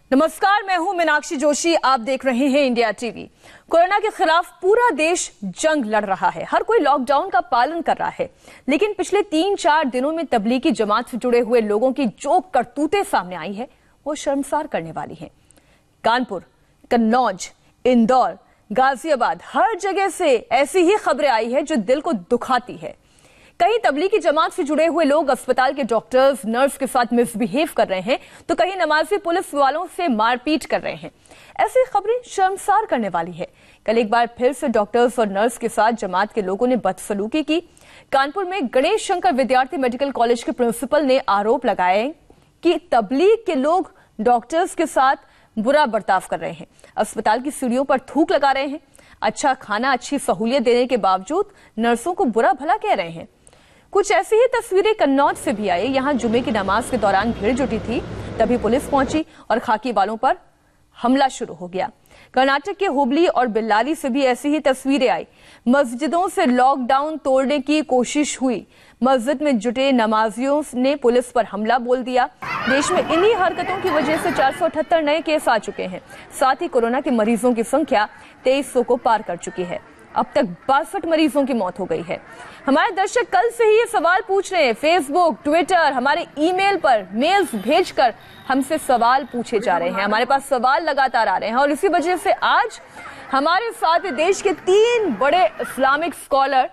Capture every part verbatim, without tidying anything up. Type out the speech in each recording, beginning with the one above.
नमस्कार, मैं हूं मीनाक्षी जोशी। आप देख रहे हैं इंडिया टीवी। कोरोना के खिलाफ पूरा देश जंग लड़ रहा है। हर कोई लॉकडाउन का पालन कर रहा है, लेकिन पिछले तीन चार दिनों में तबलीगी जमात से जुड़े हुए लोगों की जो करतूतें सामने आई है वो शर्मसार करने वाली है। कानपुर, कन्नौज, इंदौर, गाजियाबाद, हर जगह से ऐसी ही खबरें आई है जो दिल को दुखाती है। कहीं तबलीगी जमात से जुड़े हुए लोग अस्पताल के डॉक्टर्स, नर्स के साथ मिसबिहेव कर रहे हैं, तो कहीं नमाजी पुलिस वालों से मारपीट कर रहे हैं। ऐसी खबरें शर्मसार करने वाली है। कल एक बार फिर से डॉक्टर्स और नर्स के साथ जमात के लोगों ने बदसलूकी की। कानपुर में गणेश शंकर विद्यार्थी मेडिकल कॉलेज के प्रिंसिपल ने आरोप लगाए कि तबलीग के लोग डॉक्टर्स के साथ बुरा बर्ताव कर रहे हैं, अस्पताल की सीढ़ियों पर थूक लगा रहे हैं, अच्छा खाना, अच्छी सहूलियत देने के बावजूद नर्सों को बुरा भला कह रहे हैं। कुछ ऐसी ही तस्वीरें कन्नौज से भी आई। यहां जुमे की नमाज के दौरान भीड़ जुटी थी, तभी पुलिस पहुंची और खाकी वालों पर हमला शुरू हो गया। कर्नाटक के हुबली और बिल्लारी से भी ऐसी ही तस्वीरें आई। मस्जिदों से लॉकडाउन तोड़ने की कोशिश हुई। मस्जिद में जुटे नमाजियों ने पुलिस पर हमला बोल दिया। देश में इन्हीं हरकतों की वजह से चार सौ अठहत्तर नए केस आ चुके हैं। साथ ही कोरोना के मरीजों की संख्या तेईस सौ को पार कर चुकी है। अब तक बासठ मरीजों की मौत हो गई है। हमारे दर्शक कल से ही ये सवाल पूछ रहे हैं। फेसबुक, ट्विटर, हमारे ईमेल पर मेल्स भेजकर हमसे सवाल पूछे जा रहे हैं। हमारे पास सवाल लगातार आ रहे हैं और इसी वजह से आज हमारे साथ देश के तीन बड़े इस्लामिक स्कॉलर,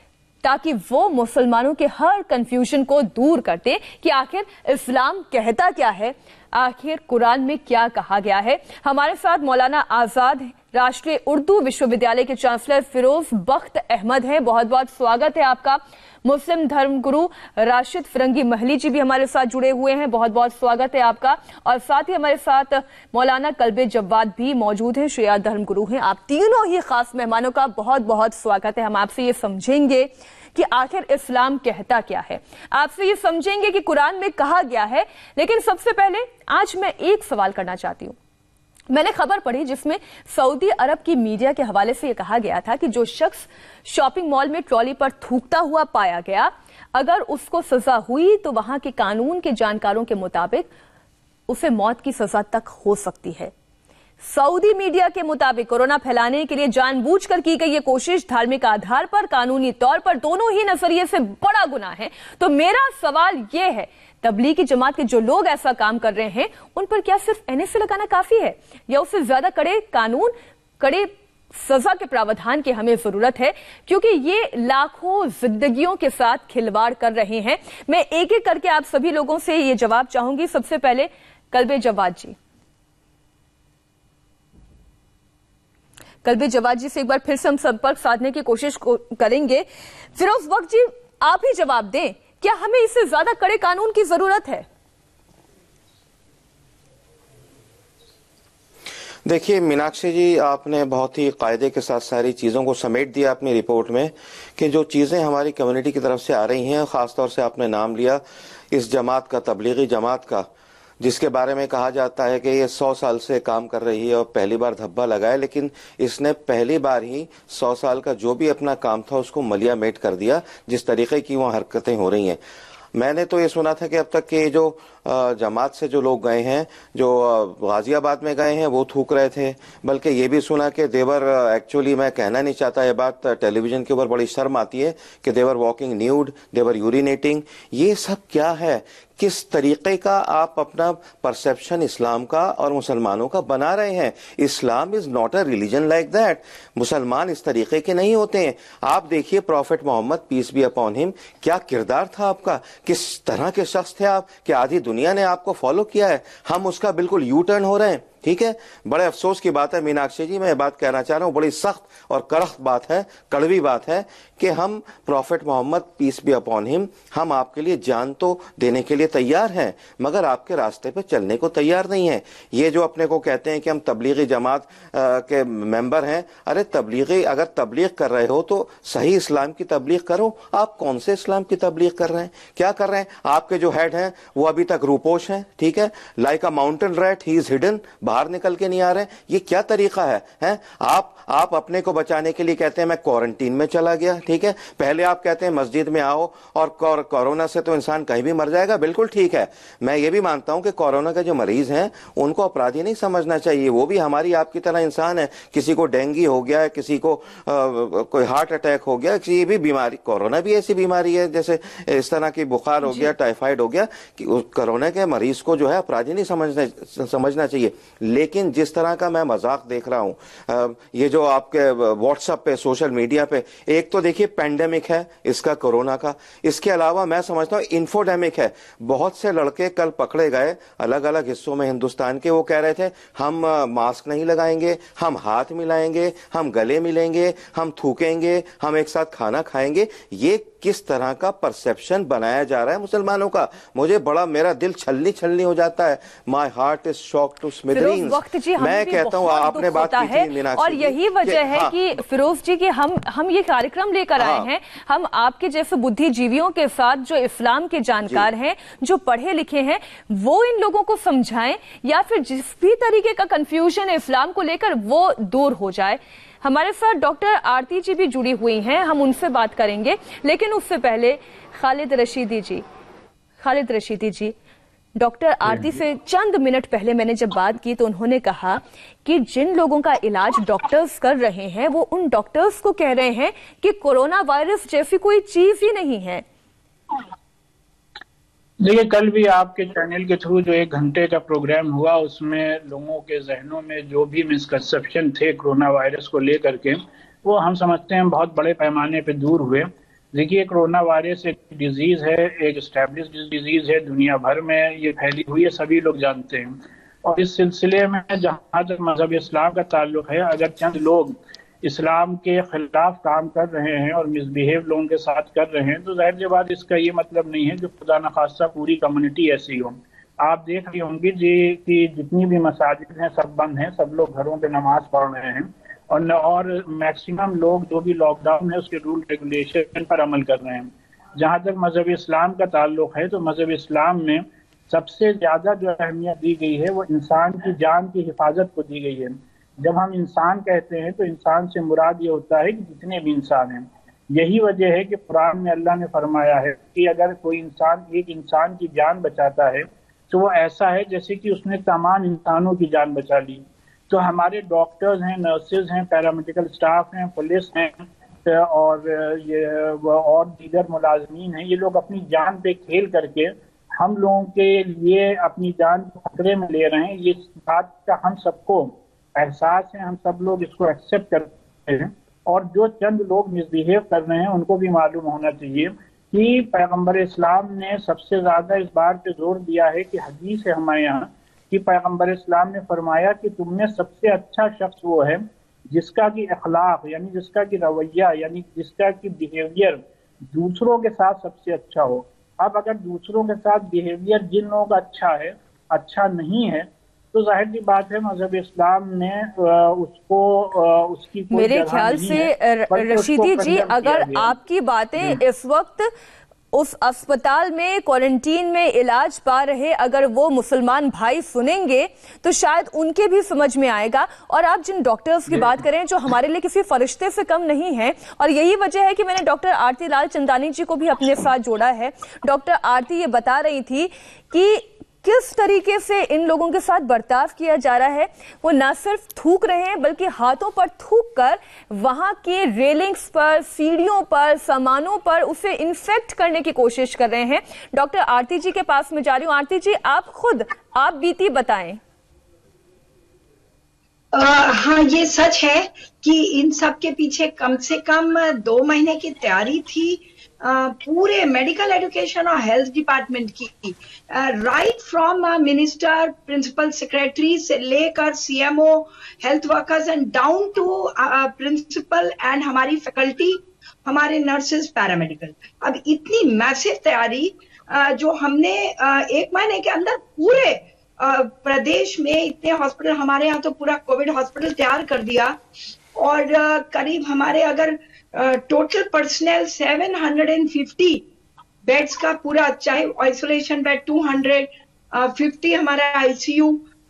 ताकि वो मुसलमानों के हर कंफ्यूजन को दूर करते कि आखिर इस्लाम कहता क्या है, आखिर कुरान में क्या कहा गया है। हमारे साथ मौलाना आजाद राष्ट्रीय उर्दू विश्वविद्यालय के चांसलर फिरोज बख्त अहमद हैं। बहुत बहुत स्वागत है आपका। मुस्लिम धर्मगुरु राशिद फिरंगी महली जी भी हमारे साथ जुड़े हुए हैं। बहुत बहुत स्वागत है आपका। और साथ ही हमारे साथ मौलाना कल्बे जव्वाद भी मौजूद हैं, शिया धर्मगुरु हैं। आप तीनों ही खास मेहमानों का बहुत बहुत स्वागत है। हम आपसे ये समझेंगे कि आखिर इस्लाम कहता क्या है, आपसे ये समझेंगे कि कुरान में कहा गया है। लेकिन सबसे पहले आज मैं एक सवाल करना चाहती हूँ। मैंने खबर पढ़ी जिसमें सऊदी अरब की मीडिया के हवाले से यह कहा गया था कि जो शख्स शॉपिंग मॉल में ट्रॉली पर थूकता हुआ पाया गया, अगर उसको सजा हुई तो वहां के कानून के जानकारों के मुताबिक उसे मौत की सजा तक हो सकती है। सऊदी मीडिया के मुताबिक कोरोना फैलाने के लिए जानबूझकर की गई ये कोशिश धार्मिक आधार पर, कानूनी तौर पर दोनों ही नजरिए से बड़ा गुनाह है। तो मेरा सवाल यह है, तबलीगी जमात के जो लोग ऐसा काम कर रहे हैं उन पर क्या सिर्फ एन एस ए लगाना काफी है, या उससे ज्यादा कड़े कानून, कड़े सजा के प्रावधान की हमें जरूरत है? क्योंकि ये लाखों जिंदगियों के साथ खिलवाड़ कर रहे हैं। मैं एक एक करके आप सभी लोगों से ये जवाब चाहूंगी। सबसे पहले कल्बे जव्वाद जी। कल्बे जव्वाद जी से एक बार फिर से हम संपर्क साधने की कोशिश करेंगे। फिरोज बख्त जी, आप ही जवाब दें, क्या हमें इससे ज्यादा कड़े कानून की जरूरत है? देखिए मीनाक्षी जी, आपने बहुत ही कायदे के साथ सारी चीज़ों को समेट दिया अपनी रिपोर्ट में कि जो चीज़ें हमारी कम्युनिटी की तरफ से आ रही हैं, ख़ासतौर से आपने नाम लिया इस जमात का, तबलीगी जमात का, जिसके बारे में कहा जाता है कि ये सौ साल से काम कर रही है और पहली बार धब्बा लगाया, लेकिन इसने पहली बार ही सौ साल का जो भी अपना काम था उसको मलिया मेट कर दिया, जिस तरीके की वहाँ हरकतें हो रही हैं। मैंने तो ये सुना था कि अब तक के जो जमात से जो लोग गए हैं, जो गाजियाबाद में गए हैं, वो थूक रहे थे। बल्कि ये भी सुना कि देवर, एक्चुअली मैं कहना नहीं चाहता ये बात, टेलीविजन के ऊपर बड़ी शर्म आती है कि they're walking nude, they're urinating. ये सब क्या है? किस तरीके का आप अपना परसेप्शन इस्लाम का और मुसलमानों का बना रहे हैं? Islam is not a religion like that. मुसलमान इस तरीके के नहीं होते हैं। आप देखिए prophet Muhammad, peace be upon him, क्या किरदार था आपका, किस तरह के शख्स थे आप कि आधी दुनिया ने आपको फॉलो किया है। हम उसका बिल्कुल यू टर्न हो रहे हैं। ठीक है, बड़े अफसोस की बात है मीनाक्षी जी, मैं ये बात कहना चाह रहा हूँ, बड़ी सख्त और कड़क बात है, कड़वी बात है कि हम prophet Muhammad, peace be upon him, हम आपके लिए जान तो देने के लिए तैयार हैं, मगर आपके रास्ते पे चलने को तैयार नहीं है। ये जो अपने को कहते हैं कि हम तबलीगी जमात आ, के मेंबर हैं, अरे तबलीगी, अगर तबलीग कर रहे हो तो सही इस्लाम की तबलीग करो। आप कौन से इस्लाम की तबलीग कर रहे हैं? क्या कर रहे हैं? आपके जो हेड हैं वो अभी तक रूपोश हैं, ठीक है, like a mountain rat he is hidden, باہر نکل کے نہیں آ رہے ہیں. یہ کیا طریقہ ہے, ہیں آپ آپ اپنے کو بچانے کے لیے کہتے ہیں میں کوارنٹین میں چلا گیا, ٹھیک ہے, پہلے آپ کہتے ہیں مسجد میں آؤ اور کورونا سے تو انسان کہیں بھی مر جائے گا. بالکل ٹھیک ہے, میں یہ بھی مانتا ہوں کہ کورونا کے جو مریض ہیں ان کو اپرادھی نہیں سمجھنا چاہیے, وہ بھی ہماری آپ کی طرح انسان ہے. کسی کو ڈینگی ہو گیا ہے, کسی کو کوئی ہارٹ اٹیک ہو گیا, کسی بھی بیماری, کورونا بھی ایسی بیماری ہے جیسے اس طرح کی بخار ہو گیا, ٹائیفائڈ ہو گیا, کہ کورونا کے مریض کو جو ہے اپرادھی نہیں سمجھنا سمجھنا چاہیے. لیکن جس طرح کا میں مذاق دیکھ رہا ہوں یہ جو آپ کے واٹس ایپ پہ, سوشل میڈیا پہ, ایک تو دیکھیے پینڈیمک ہے اس کا کورونا کا, اس کے علاوہ میں سمجھتا ہوں انفوڈیمک ہے. بہت سے لڑکے کل پکڑے گئے الگ الگ حصوں میں ہندوستان کے, وہ کہہ رہے تھے ہم ماسک نہیں لگائیں گے, ہم ہاتھ ملائیں گے, ہم گلے ملیں گے, ہم تھوکیں گے, ہم ایک ساتھ کھانا کھائیں گے. یہ کس طرح کا پرسپشن بنایا جا رہا ہے مسلمانوں کا, مجھے بڑا, میرا دل چھلنی چھلنی ہو جاتا ہے. My heart is shock to smithereens. میں کہتا ہوں آپ نے بات کی تھی میناکشی, اور یہی وجہ ہے کہ فیروز جی کہ ہم ہم یہ کارکرم لے کر آئے ہیں. ہم آپ کے جیسے بدھی جیویوں کے ساتھ جو اسلام کے جانکار ہیں, جو پڑھے لکھے ہیں, وہ ان لوگوں کو سمجھائیں, یا پھر جس بھی طریقے کا کنفیوژن ہے اسلام کو لے کر وہ دور ہو جائے. ہمارے ساتھ ڈاکٹر آرتی جی بھی جڑی ہوئی ہیں, ہم ان سے بات کریں گے, لیکن اس سے پہلے خالد رشیدی جی خالد رشیدی جی ڈاکٹر آرتی سے چند منٹ پہلے میں نے جب بات کی تو انہوں نے کہا کہ جن لوگوں کا علاج ڈاکٹرز کر رہے ہیں وہ ان ڈاکٹرز کو کہہ رہے ہیں کہ کورونا وائرس جیسی کوئی چیز ہی نہیں ہے. دیکھیے, کل بھی آپ کے چینل کے تھرو جو ایک گھنٹے کا پروگرام ہوا, اس میں لوگوں کے ذہنوں میں جو بھی مسکنسیپشن تھے کورونا وائرس کو لے کر کے, وہ ہم سمجھتے ہیں بہت بڑے پیمانے پہ دور ہوئے. دیکھیے, کرونا وائرس ایک ڈیزیز ہے, ایک اسٹیبلشڈ ڈیزیز ہے, دنیا بھر میں یہ پھیلی ہوئی ہے, سبھی لوگ جانتے ہیں. اور اس سلسلے میں جہاں تک مذہب اسلام کا تعلق ہے, اگر چند لوگ اسلام کے خلاف کام کر رہے ہیں اور مس بیہیو لوگوں کے ساتھ کر رہے ہیں, تو ظاہر سی بات اس کا یہ مطلب نہیں ہے کہ خدا نخواستہ پوری کمیونٹی ایسی ہو. آپ دیکھ رہی ہوں گی جی کہ جتنی بھی مساجد ہیں سب بند ہیں, سب لوگ گھروں پہ نماز پڑھ رہے ہیں, اور اور میکسیمم لوگ جو بھی لاک ڈاؤن ہے اس کے رول ریگولیشن پر عمل کر رہے ہیں. جہاں تک مذہب اسلام کا تعلق ہے تو مذہب اسلام میں سب سے زیادہ جو اہمیت دی گئی ہے وہ انسان کی جان کی حفاظت کو دی گئی ہے. جب ہم انسان کہتے ہیں تو انسان سے مراد یہ ہوتا ہے کہ جتنے بھی انسان ہیں. یہی وجہ ہے کہ قرآن میں اللہ نے فرمایا ہے کہ اگر کوئی انسان ایک انسان کی جان بچاتا ہے تو وہ ایسا ہے جیسے کہ اس نے تمام انسانوں کی جان بچا لی. تو ہمارے ڈاکٹرز ہیں, نرسز ہیں, پیرامیڈیکل اسٹاف ہیں, پولیس ہیں, اور یہ اور دیگر ملازمین ہیں, یہ لوگ اپنی جان پہ کھیل کر کے ہم لوگوں کے لیے اپنی جان کو خطرے میں لے رہے ہیں. یہ بات کا ہم سب کو احساس ہے, ہم سب لوگ اس کو ایکسیپٹ کرتے ہیں. اور جو چند لوگ مس بیہیو کر رہے ہیں ان کو بھی معلوم ہونا چاہیے کہ پیغمبر اسلام نے سب سے زیادہ اس بات پہ زور دیا ہے کہ حدیث ہے ہمارے یہاں کہ پیغمبر اسلام نے فرمایا کہ تم میں سب سے اچھا شخص وہ ہے جس کا کی اخلاق یعنی جس کا کی رویہ یعنی جس کا کی بیہیویئر دوسروں کے ساتھ سب سے اچھا ہو. اب اگر دوسروں کے ساتھ بیہیویئر جن لوگوں کا اچھا ہے اچھا نہیں ہے تو ظاہر سی بات ہے مذہب اسلام نے اس کو اس کی میرے خیال سے رشیدی جی اگر آپ کی باتیں اس وقت اس اسپتال میں کوارنٹین میں علاج پا رہے اگر وہ مسلمان بھائی سنیں گے تو شاید ان کے بھی سمجھ میں آئے گا. اور آپ جن ڈاکٹرز کی بات کریں جو ہمارے لیے کسی فرشتے سے کم نہیں ہیں, اور یہی وجہ ہے کہ میں نے ڈاکٹر آرتی لال چندانی جی کو بھی اپنے ساتھ جوڑا ہے. ڈاکٹر آرتی یہ بتا رہی تھی کہ کس طریقے سے ان لوگوں کے ساتھ برتاؤ کیا جا رہا ہے. وہ نہ صرف تھوک رہے ہیں بلکہ ہاتھوں پر تھوک کر وہاں کے ریلنگز پر, سیڑھیوں پر, سامانوں پر اسے انفیکٹ کرنے کی کوشش کر رہے ہیں. ڈاکٹر آرتی جی کے پاس میں جا رہی ہوں. آرتی جی آپ خود آپ بیتی بتائیں. ہاں یہ سچ ہے کہ ان سب کے پیچھے کم سے کم دو مہینے کی تیاری تھی پورے میڈیکل ایڈوکیشن اور ہیلتھ ڈپارٹمنٹ کی, right from minister, principal secretary سے لے کر C M O, health workers and down to principal and ہماری فیکلٹی, ہمارے نرسز, پیرامیڈیکل. اب اتنی میسو تیاری جو ہم نے ایک مہینے کے اندر پورے پردیش میں اتنے ہاسپٹل, ہمارے یہاں تو پورا کووڈ ہاسپٹل تیار کر دیا, اور قریب ہمارے اگر total personal seven hundred and fifty beds کا پورا, چاہے isolation bed two hundred fifty ہمارا آئی سی یو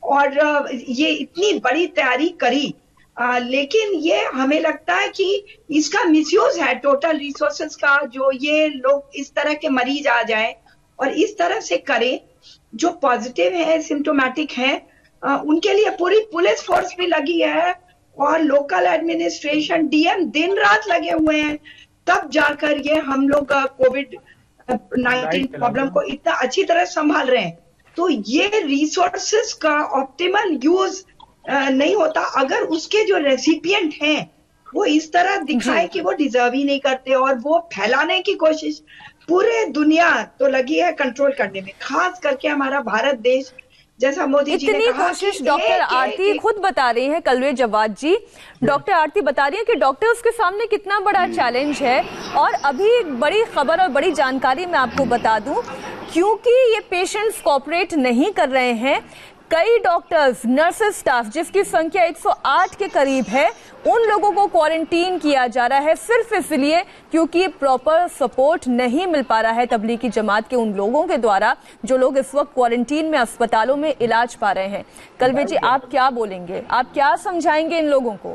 اور یہ اتنی بڑی تیاری کری، لیکن یہ ہمیں لگتا ہے کہ اس کا مس یوز ہے ٹوٹل ریسورسز کا، جو یہ لوگ اس طرح کے مریض آ جائیں اور اس طرح سے کریں جو پازیٹیو ہیں، سمٹومیٹک ہیں، ان کے لیے پوری پولیس فورس بھی لگی ہے اور لوکل ایڈمنسٹریشن ڈی ایم دن رات لگے ہوئے ہیں، تب جا کر یہ ہم لوگ کووڈ نائنٹین پرابلم کو اتنا اچھی طرح سنبھال رہے ہیں. تو یہ ریسورسز کا آپٹیمل یوز نہیں ہوتا اگر اس کے جو ریسیپینٹ ہیں وہ اس طرح دکھائے کہ وہ ڈیزرو ہی نہیں کرتے، اور وہ پھیلانے کی کوشش پورے دنیا تو لگی ہے کنٹرول کرنے میں، خاص کر کے ہمارا بھارت دیش جیسا مودی جی نے کہا. کوشش ڈاکٹر آرتی خود بتا رہی ہیں، کلوے جواد جی، ڈاکٹر آرتی بتا رہی ہیں کہ ڈاکٹرز کے سامنے کتنا بڑا چیلنج ہے. اور ابھی ایک بڑی خبر اور بڑی جانکاری میں آپ کو بتا دوں، کیونکہ یہ پیشنٹس کوآپریٹ نہیں کر رہے ہیں، کئی ڈاکٹرز، نرسز سٹاف جس کی سنکھیا ایک سو آٹھ کے قریب ہے، ان لوگوں کو کوارنٹین کیا جا رہا ہے صرف اس لیے کیونکہ پراپر سپورٹ نہیں مل پا رہا ہے تبلیغی جماعت کے ان لوگوں کے دوارا جو لوگ اس وقت کوارنٹین میں اسپتالوں میں علاج پا رہے ہیں. کلوے جی آپ کیا بولیں گے، آپ کیا سمجھائیں گے ان لوگوں کو؟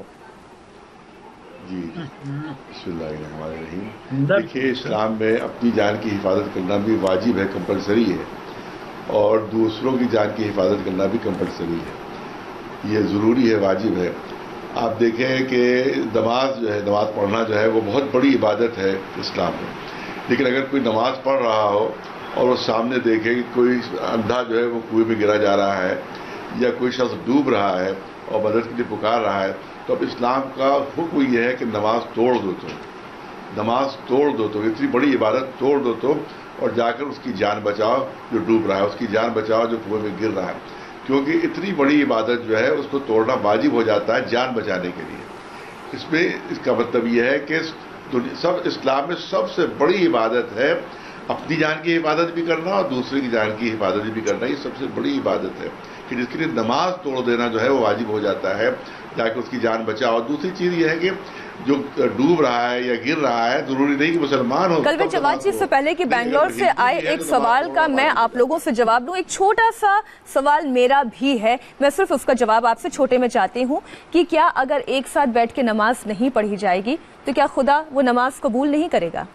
جی بسم اللہ الرحمن الرحیم. دیکھیے اسلام میں اپنی جان کی حفاظت کرنا بھی واجب ہے، کمپلسری ہے، اور دوسروں کی جان کی حفاظت کرنا بھی کمپلسری ہے، یہ ضروری ہے، واجب ہے. آپ دیکھیں کہ نماز جو ہے، نماز پڑھنا جو ہے وہ بہت بڑی عبادت ہے اسلام میں. لیکن اگر کوئی نماز پڑھ رہا ہو اور وہ سامنے دیکھے کہ کوئی اندھا جو ہے وہ کنویں میں گرا جا رہا ہے یا کوئی شخص ڈوب رہا ہے اور مدد کے لیے پکار رہا ہے، تو اب اسلام کا حکم یہ ہے کہ نماز توڑ دو، تو نماز توڑ دو، تو اتنی بڑی عبادت توڑ دو تو اور جا کر اس کی جان بچاؤ جو ڈوب رہا ہے، اس کی جان بچاؤ جو کنویں میں گر رہا ہے. کیونکہ اتنی بڑی عبادت جو ہے اس کو توڑنا واجب ہو جاتا ہے جان بچانے کے لیے. اس میں اس کا مطلب یہ ہے کہ سب اسلام میں سب سے بڑی عبادت ہے اپنی جان کی حفاظت بھی کرنا اور دوسرے کی جان کی حفاظت بھی کرنا. یہ سب سے بڑی عبادت ہے کہ جس کے لیے نماز توڑ دینا جو ہے وہ واجب ہو جاتا ہے، جا کے اس کی جان بچاؤ. اور دوسری چیز یہ ہے کہ جو ڈوب رہا ہے یا گر رہا ہے ضروری نہیں کہ مسلمان ہو. کلوے جواد جی سے پہلے کہ بنگلور سے آئے ایک سوال کا میں آپ لوگوں سے جواب دوں، ایک چھوٹا سا سوال میرا بھی ہے، میں صرف اس کا جواب آپ سے چھوٹے میں چاہتی ہوں کہ کیا اگر ایک ساتھ بیٹھ کے نماز نہیں پڑھی جائے گی تو کیا خدا وہ نماز قبول نہیں کرے گا؟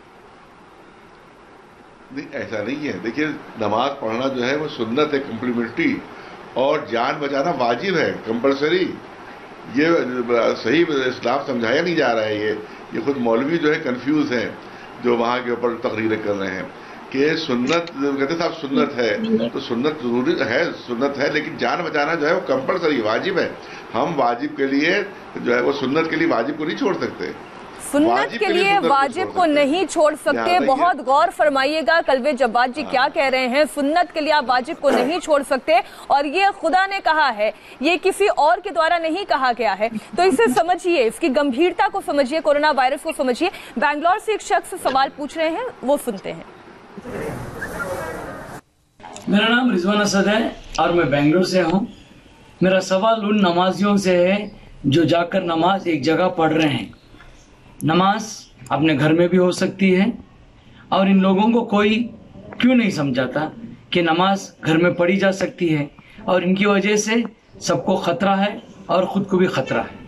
نہیں، ایسا نہیں ہے. دیکھیے نماز پڑھنا جو ہے وہ سنت ہے، کمپلیمنٹری، اور جان بچانا واجب ہے، کمپلسری. یہ صحیح اسلام سمجھایا نہیں جا رہا ہے. یہ یہ خود مولوی جو ہے کنفیوز ہیں جو وہاں کے اوپر تقریریں کر رہے ہیں کہ سنت کہتے صاحب سنت ہے، تو سنت ضروری ہے، سنت ہے، لیکن جان بچانا جو ہے وہ کمپلسری واجب ہے. ہم واجب کے لیے جو ہے وہ سنت کے لیے واجب کو نہیں چھوڑ سکتے، سنت کے لیے واجب کو نہیں چھوڑ سکتے. بہت غور فرمائیے گا کلوے جواد جی کیا کہہ رہے ہیں، سنت کے لیے آپ واجب کو نہیں چھوڑ سکتے، اور یہ خدا نے کہا ہے، یہ کسی اور کے دوارا نہیں کہا گیا ہے. تو اسے سمجھیے، اس کی گمبھیرتا کو سمجھیے، کورونا وائرس کو سمجھیے. بنگلور سے ایک شخص سوال پوچھ رہے ہیں، وہ سنتے ہیں. میرا نام رضوان اسد ہے اور میں بنگلور سے ہوں. میرا سوال ان نمازیوں سے ہے جو جا کر نماز ایک جگہ پڑھ رہے ہیں. نماز اپنے گھر میں بھی ہو سکتی ہے، اور ان لوگوں کو کوئی کیوں نہیں سمجھاتا کہ نماز گھر میں پڑھی جا سکتی ہے، اور ان کی وجہ سے سب کو خطرہ ہے اور خود کو بھی خطرہ ہے.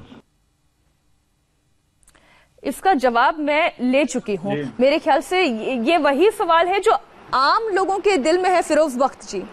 اس کا جواب میں لے چکی ہوں. میرے خیال سے یہ وہی سوال ہے جو عام لوگوں کے دل میں ہے. فیروز بخت جی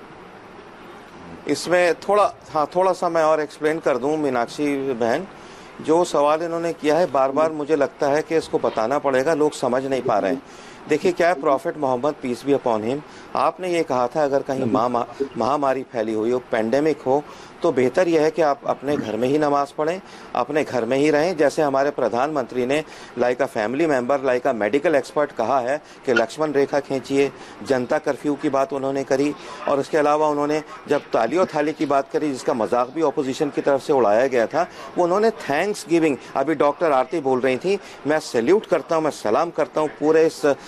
اس میں تھوڑا ہاں تھوڑا سا میں اور ایکسپلین کر دوں. میناکشی بہن، جو سوال انہوں نے کیا ہے بار بار مجھے لگتا ہے کہ اس کو بتانا پڑے گا، لوگ سمجھ نہیں پا رہے ہیں. دیکھیے کیا ہے، prophet Muhammad peace be upon him, آپ نے یہ کہا تھا اگر کہیں مہاماری پھیلی ہوئی ہو، پینڈیمک ہو، تو بہتر یہ ہے کہ آپ اپنے گھر میں ہی نماز پڑھیں، اپنے گھر میں ہی رہیں. جیسے ہمارے پردھان منتری نے like a family member, like a medical expert کہا ہے کہ لکشمن ریکھا کھینچیے. جنتا کرفیو کی بات انہوں نے کری، اور اس کے علاوہ انہوں نے جب تالی و تھالی کی بات کری جس کا مذاق بھی اپوزیشن کی طرف سے اڑایا گیا تھا، وہ انہوں نے تھینکس گیونگ. ابھی ڈاکٹر آرتی بول رہی تھی، میں سیلیوٹ کرتا ہوں، میں سلام کرتا ہوں پورے اس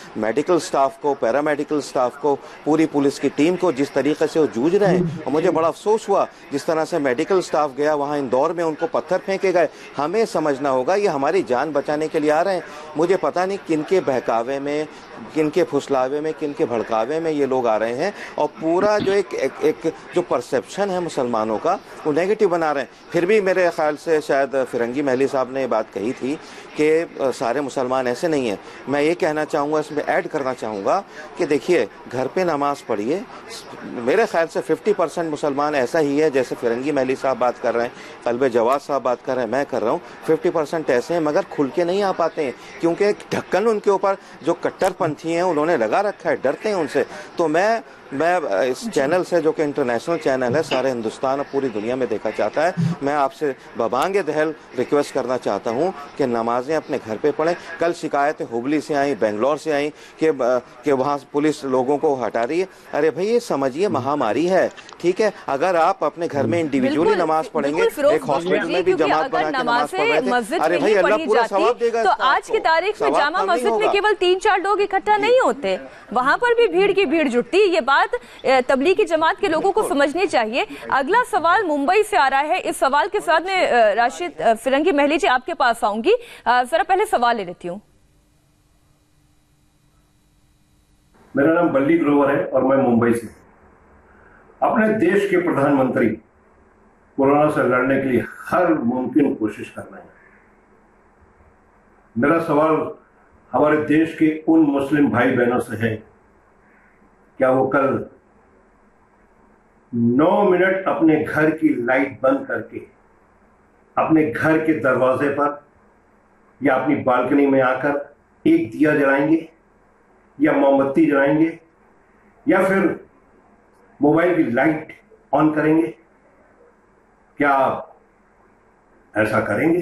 मेडिकल स्टाफ को, पैरामेडिकल स्टाफ को, पूरी पुलिस की टीम को जिस तरीके से वो जूझ रहे हैं, और मुझे बड़ा अफसोस हुआ जिस तरह से मेडिकल स्टाफ गया वहाँ इंदौर में, उनको पत्थर फेंके गए। हमें समझना होगा ये हमारी जान बचाने के लिए आ रहे हैं। मुझे पता नहीं किनके बहकावे में, किनके फुसलावे में, किनके भड़कावे में ये लोग आ रहे हैं, और पूरा जो एक, एक, एक जो परसेप्शन है मुसलमानों का वो नेगेटिव बना रहे हैं। फिर भी मेरे ख्याल से शायद फिरंगी महली साहब ने ये बात कही थी कि सारे मुसलमान ऐसे नहीं हैं। मैं ये कहना चाहूँगा, इसमें ऐड करना चाहूँगा कि देखिए, घर पे नमाज पढ़िए। मेरे ख्याल से फिफ्टी परसेंट मुसलमान ऐसा ही है, जैसे फिरंगी महली साहब बात कर रहे हैं, कल्बे जवाद साहब बात कर रहे हैं, मैं कर रहा हूँ। फिफ्टी परसेंट ऐसे हैं मगर खुल के नहीं आ पाते हैं, क्योंकि एक ढक्कन उनके ऊपर जो कट्टरपंथी हैं उन्होंने लगा रखा है, डरते हैं उनसे। तो मैं मैं इस चैनल से, जो कि इंटरनेशनल चैनल है, सारे हिंदुस्तान और पूरी दुनिया में देखा चाहता है, मैं आपसे बबांगे दहल रिक्वेस्ट करना चाहता हूं कि नमाजें अपने घर पे पढ़ें। कल शिकायतें हुबली से आई, बेंगलोर से आई कि कि वहां पुलिस लोगों को हटा रही है। अरे भाई, ये समझिए महामारी है, ठीक है? अगर आप अपने घर में इंडिविजुअली नमाज पढ़ेंगे, एक हॉस्पिटल में भी जमात बना के नमाज पढ़ रहे थे, अरे भाई अल्लाह पूरा सवाब देगा। तो आज की तारीख में जामा मस्जिद में केवल तीन चार लोग इकट्ठा नहीं होते, वहां पर भी भीड़ की भीड़ जुटती। ये बात तबलीगी जमात के लोगों को समझनी चाहिए। अगला सवाल मुंबई से आ रहा है। इस सवाल के साथ मैं राशिद फिरंगी महली जी आपके पास आऊंगी। जरा पहले सवाल ले लेती हूँ। मेरा नाम बल्ली ग्रोवर है और मैं मुंबई से। अपने देश के प्रधानमंत्री कोरोना से लड़ने के लिए हर मुमकिन कोशिश कर रहे हैं। मेरा सवाल हमारे देश के उन मुस्लिम भाई बहनों से है, क्या वो कल नौ मिनट अपने घर की लाइट बंद करके अपने घर के दरवाजे पर या अपनी बालकनी में आकर एक दिया जलाएंगे या मोमबत्ती जलाएंगे या फिर मोबाइल की लाइट ऑन करेंगे? क्या आप ऐसा करेंगे?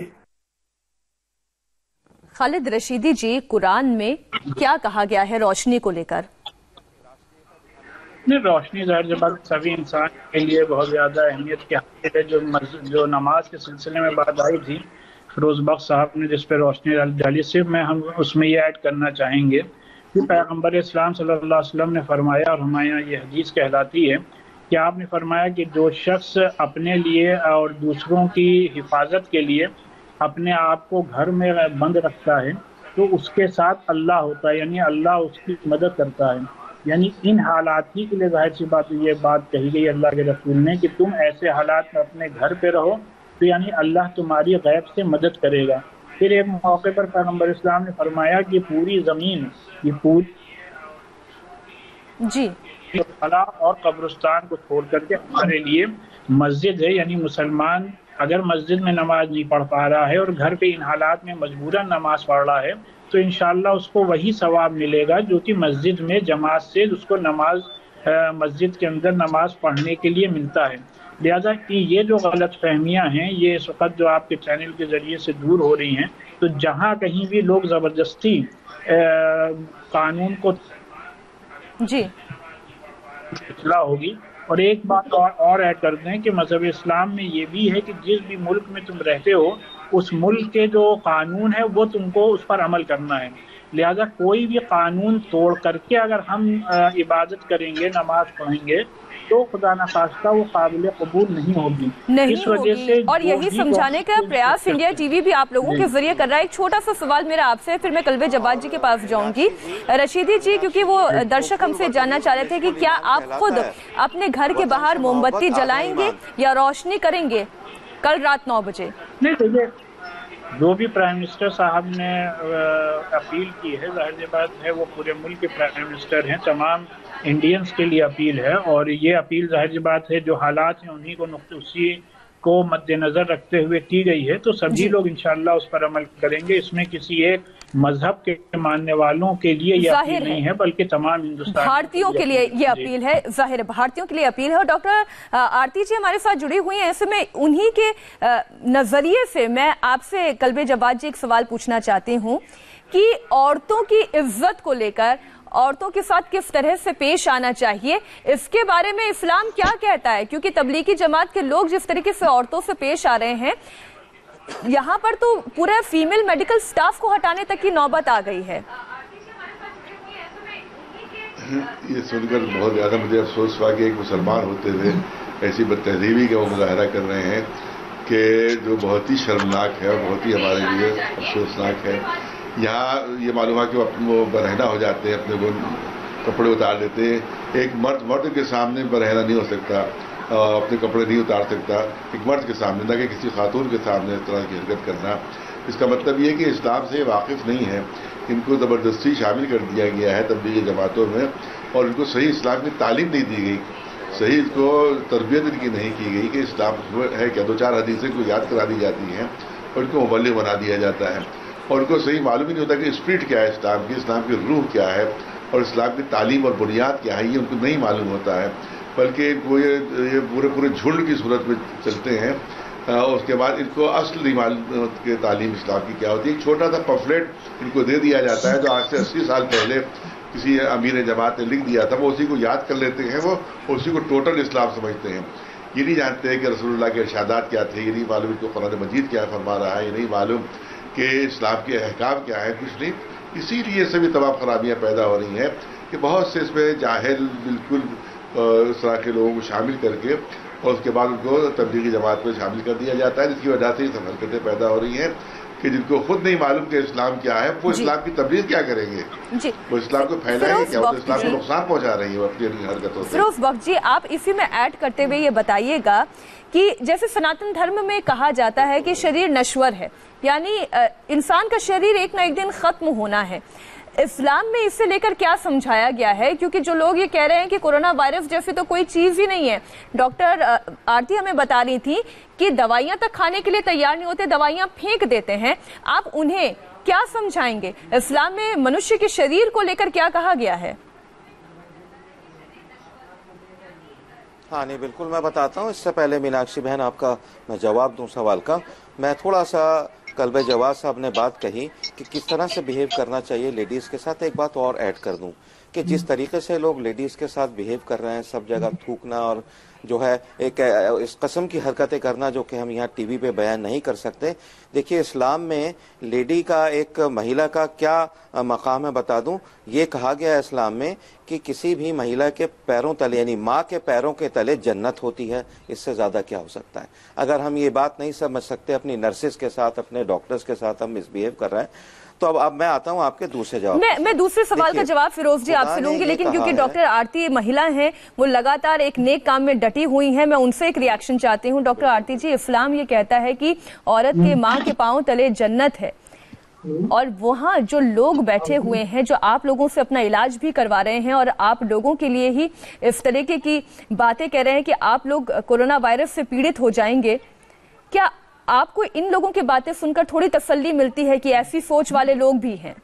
खालिद रशीदी जी, कुरान में क्या कहा गया है रोशनी को लेकर? नहीं, रोशनी ज़ाहिर जब सभी इंसान के लिए बहुत ज़्यादा अहमियत की हामिल है। जो जो नमाज के सिलसिले में बात आई थी फिरोज बख्श साहब ने, जिस पर रोशनी डाली, सिर्फ मैं हम उसमें ये ऐड करना चाहेंगे कि पैगम्बर इस्लाम सल्लल्लाहु अलैहि वसल्लम ने फरमाया, और हमारे यहाँ ये हदीस कहलाती है कि आपने फरमाया कि जो शख्स अपने लिए और दूसरों की हिफाजत के लिए अपने आप को घर में बंद रखता है तो उसके साथ अल्लाह होता है, यानी अल्लाह उसकी मदद करता है। यानी इन हालात ही के लिए जाहिर सी बात ये बात कही गई अल्लाह के रसूल ने कि तुम ऐसे हालात में अपने घर पे रहो तो यानी अल्लाह तुम्हारी गैब से मदद करेगा। फिर एक मौके पर पैगम्बर इस्लाम ने फरमाया कि पूरी ज़मीन, ये पूरी जी खला और कब्रिस्तान को छोड़ करके हमारे लिए मस्जिद है। यानी मुसलमान अगर मस्जिद में नमाज नहीं पढ़ पा रहा है और घर पे इन हालात में मजबूरन नमाज पढ़ रहा है तो इंशाअल्लाह उसको वही सवाब मिलेगा जो कि मस्जिद में जमात से उसको नमाज मस्जिद के अंदर नमाज पढ़ने के लिए मिलता है। लिहाजा कि ये जो गलत फहमियाँ हैं ये इस वक्त जो आपके चैनल के ज़रिए से दूर हो रही हैं, तो जहाँ कहीं भी लोग ज़बरदस्ती कानून को जी इतला होगी। और एक बात और और ऐड कर दें कि मज़हब इस्लाम में ये भी है कि जिस भी मुल्क में तुम रहते हो उस मुल्क के जो कानून है वो तुमको उस पर अमल करना है। लिहाजा कोई भी कानून तोड़ करके अगर हम इबादत करेंगे, नमाज पढ़ेंगे तो खुदा न खास्ता वो काबिल कबूल नहीं होगी। नहीं इस वजह से और यही समझाने का प्रयास इंडिया टीवी भी आप लोगों के जरिए कर रहा है। एक छोटा सा सवाल मेरा आपसे, फिर मैं कल्बे जवाद जी के पास जाऊंगी। रशीदी जी, क्योंकि वो दर्शक हमसे जानना चाह रहे थे कि क्या आप खुद अपने घर के बाहर मोमबत्ती जलाएंगे या रोशनी करेंगे कल रात नौ बजे? नहीं, देखिए जो भी प्राइम मिनिस्टर साहब ने अपील की है, जाहिर बात है वो पूरे मुल्क के प्राइम मिनिस्टर हैं, तमाम इंडियंस के लिए अपील है। और ये अपील जाहिर बात है जो हालात हैं उन्हीं को उसी को मद्देनजर रखते हुए की गई है। तो सभी लोग इंशाअल्लाह उस पर अमल करेंगे। इसमें किसी एक मजहब के मानने वालों के लिए ये अपील नहीं है बल्कि तमाम हिंदुस्तान भारतीयों के लिए ये अपील है। जाहिर है भारतीयों के लिए अपील है। और डॉक्टर आरती जी हमारे साथ जुड़ी हुई हैं, ऐसे में उन्हीं के नजरिए से मैं आपसे कल्बे जवाद जी एक सवाल पूछना चाहती हूँ कि औरतों की इज्जत को लेकर, औरतों के साथ किस तरह से पेश आना चाहिए, इसके बारे में इस्लाम क्या कहता है? क्योंकि तबलीगी जमात के लोग जिस तरीके से औरतों से पेश आ रहे हैं, यहाँ पर तो पूरा फीमेल मेडिकल स्टाफ को हटाने तक की नौबत आ गई है। یہ سن کر بہت زیادہ مجھے افسوس ہوا کہ ایک مسلمان ہوتے ہوئے ایسی بد تہذیبی کا وہ مظاہرہ کر رہے ہیں کہ جو بہت ہی شرمناک ہے اور بہت ہی ہمارے لیے افسوسناک ہے. یہاں یہ معلوم ہے کہ وہ برہنہ ہو جاتے ہیں, اپنے وہ کپڑے اتار دیتے ہیں. ایک مرد مرد کے سامنے برہنہ نہیں ہو سکتا, اپنے کپڑے نہیں اتار سکتا ایک مرد کے سامنے, نہ کہ کسی خاتون کے سامنے اس طرح کی حرکت کرنا. اس کا مطلب یہ ہے کہ اسلام سے واقف نہیں ہے, ان کو زبردستی شامل کر دیا گیا ہے تبلیغی جماعتوں میں, اور ان کو صحیح اسلام کی تعلیم نہیں دی گئی, صحیح اس کو تربیت ان کی نہیں کی گئی کہ اسلام ہے کیا. دو چار حدیثیں کو یاد کرا دی جاتی ہیں اور ان کو مبلغ بنا دیا جاتا ہے, اور ان کو صحیح معلوم ہی نہیں ہوتا کہ اسپرٹ کیا ہے اسلام کی, اسلام کی روح کیا ہے اور اسلام کی تعلیم اور بنیاد کیا ہے, یہ ان کو نہیں معلوم ہوتا ہے. بلکہ وہ یہ پورے پورے جھنڈ کی صورت میں چلتے ہیں, اور اس کے بعد ان کو اصل نہیں معلوم کہ تعلیم اسلام کی کیا ہوتی ہے. ایک چھوٹا سا پمفلیٹ ان کو دے دیا جاتا ہے جو آج سے اسی سال پہلے کسی امیر جماعت نے لکھ دیا تھا, وہ اسی کو یاد کر لیتے ہیں, وہ اسی کو ٹوٹل اسلام سمجھتے ہیں. یہ نہیں جانتے ہیں کہ رسول اللہ کے ارشادات کیا تھے, یہ نہیں معلوم کہ قرآن مجید کیا فرما رہا ہے, یہ نہیں معلوم کہ اسلام کے احکام کیا ہے, کچھ نہیں. اسی لیے سبھی تمام خرابیاں پیدا ہو رہی ہیں کہ بہت سے اس میں جاہل بالکل اس طرح کے لوگوں کو شامل کر کے اور اس کے بعد ان کو تبلیغی جماعت میں شامل کر دیا جاتا ہے, جس کی وجہ سے یہ سب حرکتیں پیدا ہو رہی ہیں کہ جن کو خود نہیں معلوم کہ اسلام کیا ہے, وہ اسلام کی تبلیغ کیا کریں گے, وہ اسلام کو پھیلائیں گے کیا, وہ اسلام کو نقصان پہنچا رہی ہے وہ اپنی حرکتوں سے. فیروز بخش جی, آپ اسی میں ایڈ کرتے ہوئے یہ بتائیے گا کہ جیسے سناتن دھرم میں کہا جاتا ہے کہ شریر نشور ہے, یعنی انسان کا شریر ایک نہ ایک دن ختم ہونا ہے, اسلام میں اس سے لے کر کیا سمجھایا گیا ہے؟ کیونکہ جو لوگ یہ کہہ رہے ہیں کہ کورونا وائرس جیسے تو کوئی چیز ہی نہیں ہے, ڈاکٹر آرتی ہمیں بتا رہی تھی کہ دوائیاں تک کھانے کے لیے تیار نہیں ہوتے, دوائیاں پھینک دیتے ہیں, آپ انہیں کیا سمجھائیں گے؟ اسلام میں منشیہ کے شریر کو لے کر کیا کہا گیا ہے؟ ہاں نہیں بالکل میں بتاتا ہوں. اس سے پہلے میناکشی بہن آپ کا میں جواب دوں سوال کا, میں تھوڑا سا قلب جواد صاحب نے بات کہی کہ کس طرح سے بیہیو کرنا چاہیے لیڈیز کے ساتھ, ایک بات اور ایڈ کر دوں کہ جس طریقے سے لوگ لیڈیز کے ساتھ بیہیو کر رہے ہیں, سب جگہ تھوکنا اور جو ہے ایک اس قسم کی حرکتیں کرنا جو کہ ہم یہاں ٹی وی پہ بیان نہیں کر سکتے. دیکھیے اسلام میں لیڈی کا, ایک مہیلا کا کیا مقام ہے بتا دوں. یہ کہا گیا ہے اسلام میں کہ کسی بھی مہیلا کے پیروں تلے یعنی ماں کے پیروں کے تلے جنت ہوتی ہے. اس سے زیادہ کیا ہو سکتا ہے؟ اگر ہم یہ بات نہیں سمجھ سکتے اپنی نرسز کے ساتھ, اپنے ڈاکٹرز کے ساتھ ہم مس بیہیو کر رہے ہیں, تو اب اب میں آتا ہوں آپ کے دوسرے جواب. میں میں دوسرے سوال کا جواب فیروز جی آپ سے لوں گی, لیکن کیونکہ ڈاکٹر آرتی مہیلا ہیں, وہ لگاتار ایک نیک کام میں ڈٹی ہوئی ہیں, میں ان سے ایک ریاکشن چاہتی ہوں. ڈاکٹر آرتی جی, اسلام یہ کہتا ہے کہ عورت کے ماں کے پاؤں تلے جنت ہے, اور وہاں جو لوگ بیٹھے ہوئے ہیں جو آپ لوگوں سے اپنا علاج بھی کروا رہے ہیں اور آپ لوگوں کے لیے ہی اس طریقے کی باتیں کہہ رہے ہیں کہ آپ لوگ کورونا وائرس سے پیڑت ہو جائیں گے, کیا آپ کو ان لوگوں کی باتیں سن کر تھوڑی تسلی ملتی ہے کہ ایسی سوچ والے لوگ بھی ہیں؟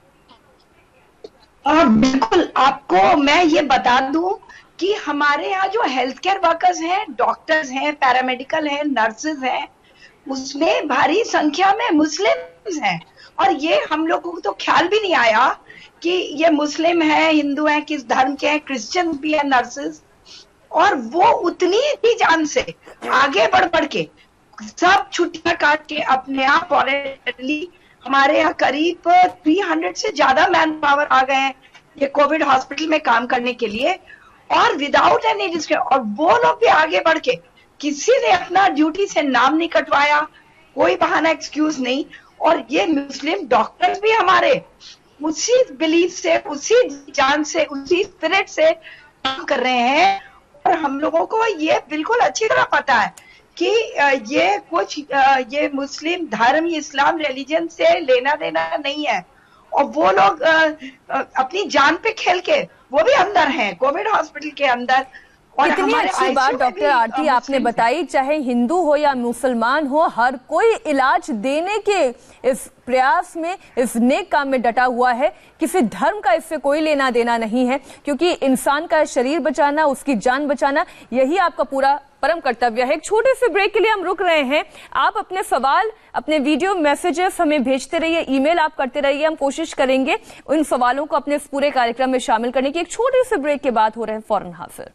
بالکل. آپ کو میں یہ بتا دوں کہ ہمارے یہاں جو ہیلتھ کیئر ورکرز ہیں, ڈاکٹرز ہیں, پیرامیڈیکل ہیں, نرسز ہیں, اس میں بھاری سنکھیا میں مسلمز ہیں, اور یہ ہم لوگوں کو تو خیال بھی نہیں آیا کہ یہ مسلم ہیں, ہندو ہیں, کس دھرم کے ہیں, کرسچن بھی ہیں نرسز, اور وہ اتنی ہی جان سے آگے بڑھ بڑھ کے سب چھٹیاں کاٹ کے اپنے آپ والنٹرلی ہمارے یہاں قریب تین سو سے زیادہ مین پاور آ گئے ہیں یہ کووڈ ہاسپٹل میں کام کرنے کے لیے, اور وداؤٹ اینی رسک. اور وہ لوگ بھی آگے بڑھ کے, کسی نے اپنا ڈیوٹی سے نام نہیں کٹوایا, کوئی بہانہ ایکسکیوز نہیں. اور یہ مسلم ڈاکٹر بھی ہمارے اسی بلیف سے, اسی جان سے, اسی اسپرٹ سے کام کر رہے ہیں, اور ہم لوگوں کو یہ بالکل اچھی طرح پتا ہے کہ یہ کچھ یہ مسلم دھرم, اسلام ریلیجن سے لینا دینا نہیں ہے, اور وہ لوگ اپنی جان پہ کھیل کے وہ بھی اندر ہیں کووڈ ہاسپٹل کے اندر. اتنی اچھی بات ڈاکٹر آرتی آپ نے بتائی, چاہے ہندو ہو یا مسلمان ہو, ہر کوئی علاج دینے کے اس پریاس میں, اس نیک کام میں ڈٹا ہوا ہے. کسی دھرم کا اس سے کوئی لینا دینا نہیں ہے, کیونکہ انسان کا شریر بچانا, اس کی جان بچانا, یہی آپ کا پورا پرم کرتویہ ہے. ایک چھوٹے سے بریک کے لیے ہم رک رہے ہیں. آپ اپنے سوال, اپنے ویڈیو میسیجز ہمیں بھیجتے رہیے, ای میل آپ کرتے رہیے, ہم کوشش کریں گے ان سوالوں کو اپنے اس پورے کارکرم میں شامل کرنے کی. ایک چھوٹے سے بریک کے بعد ہو رہے ہیں فوراً حاضر.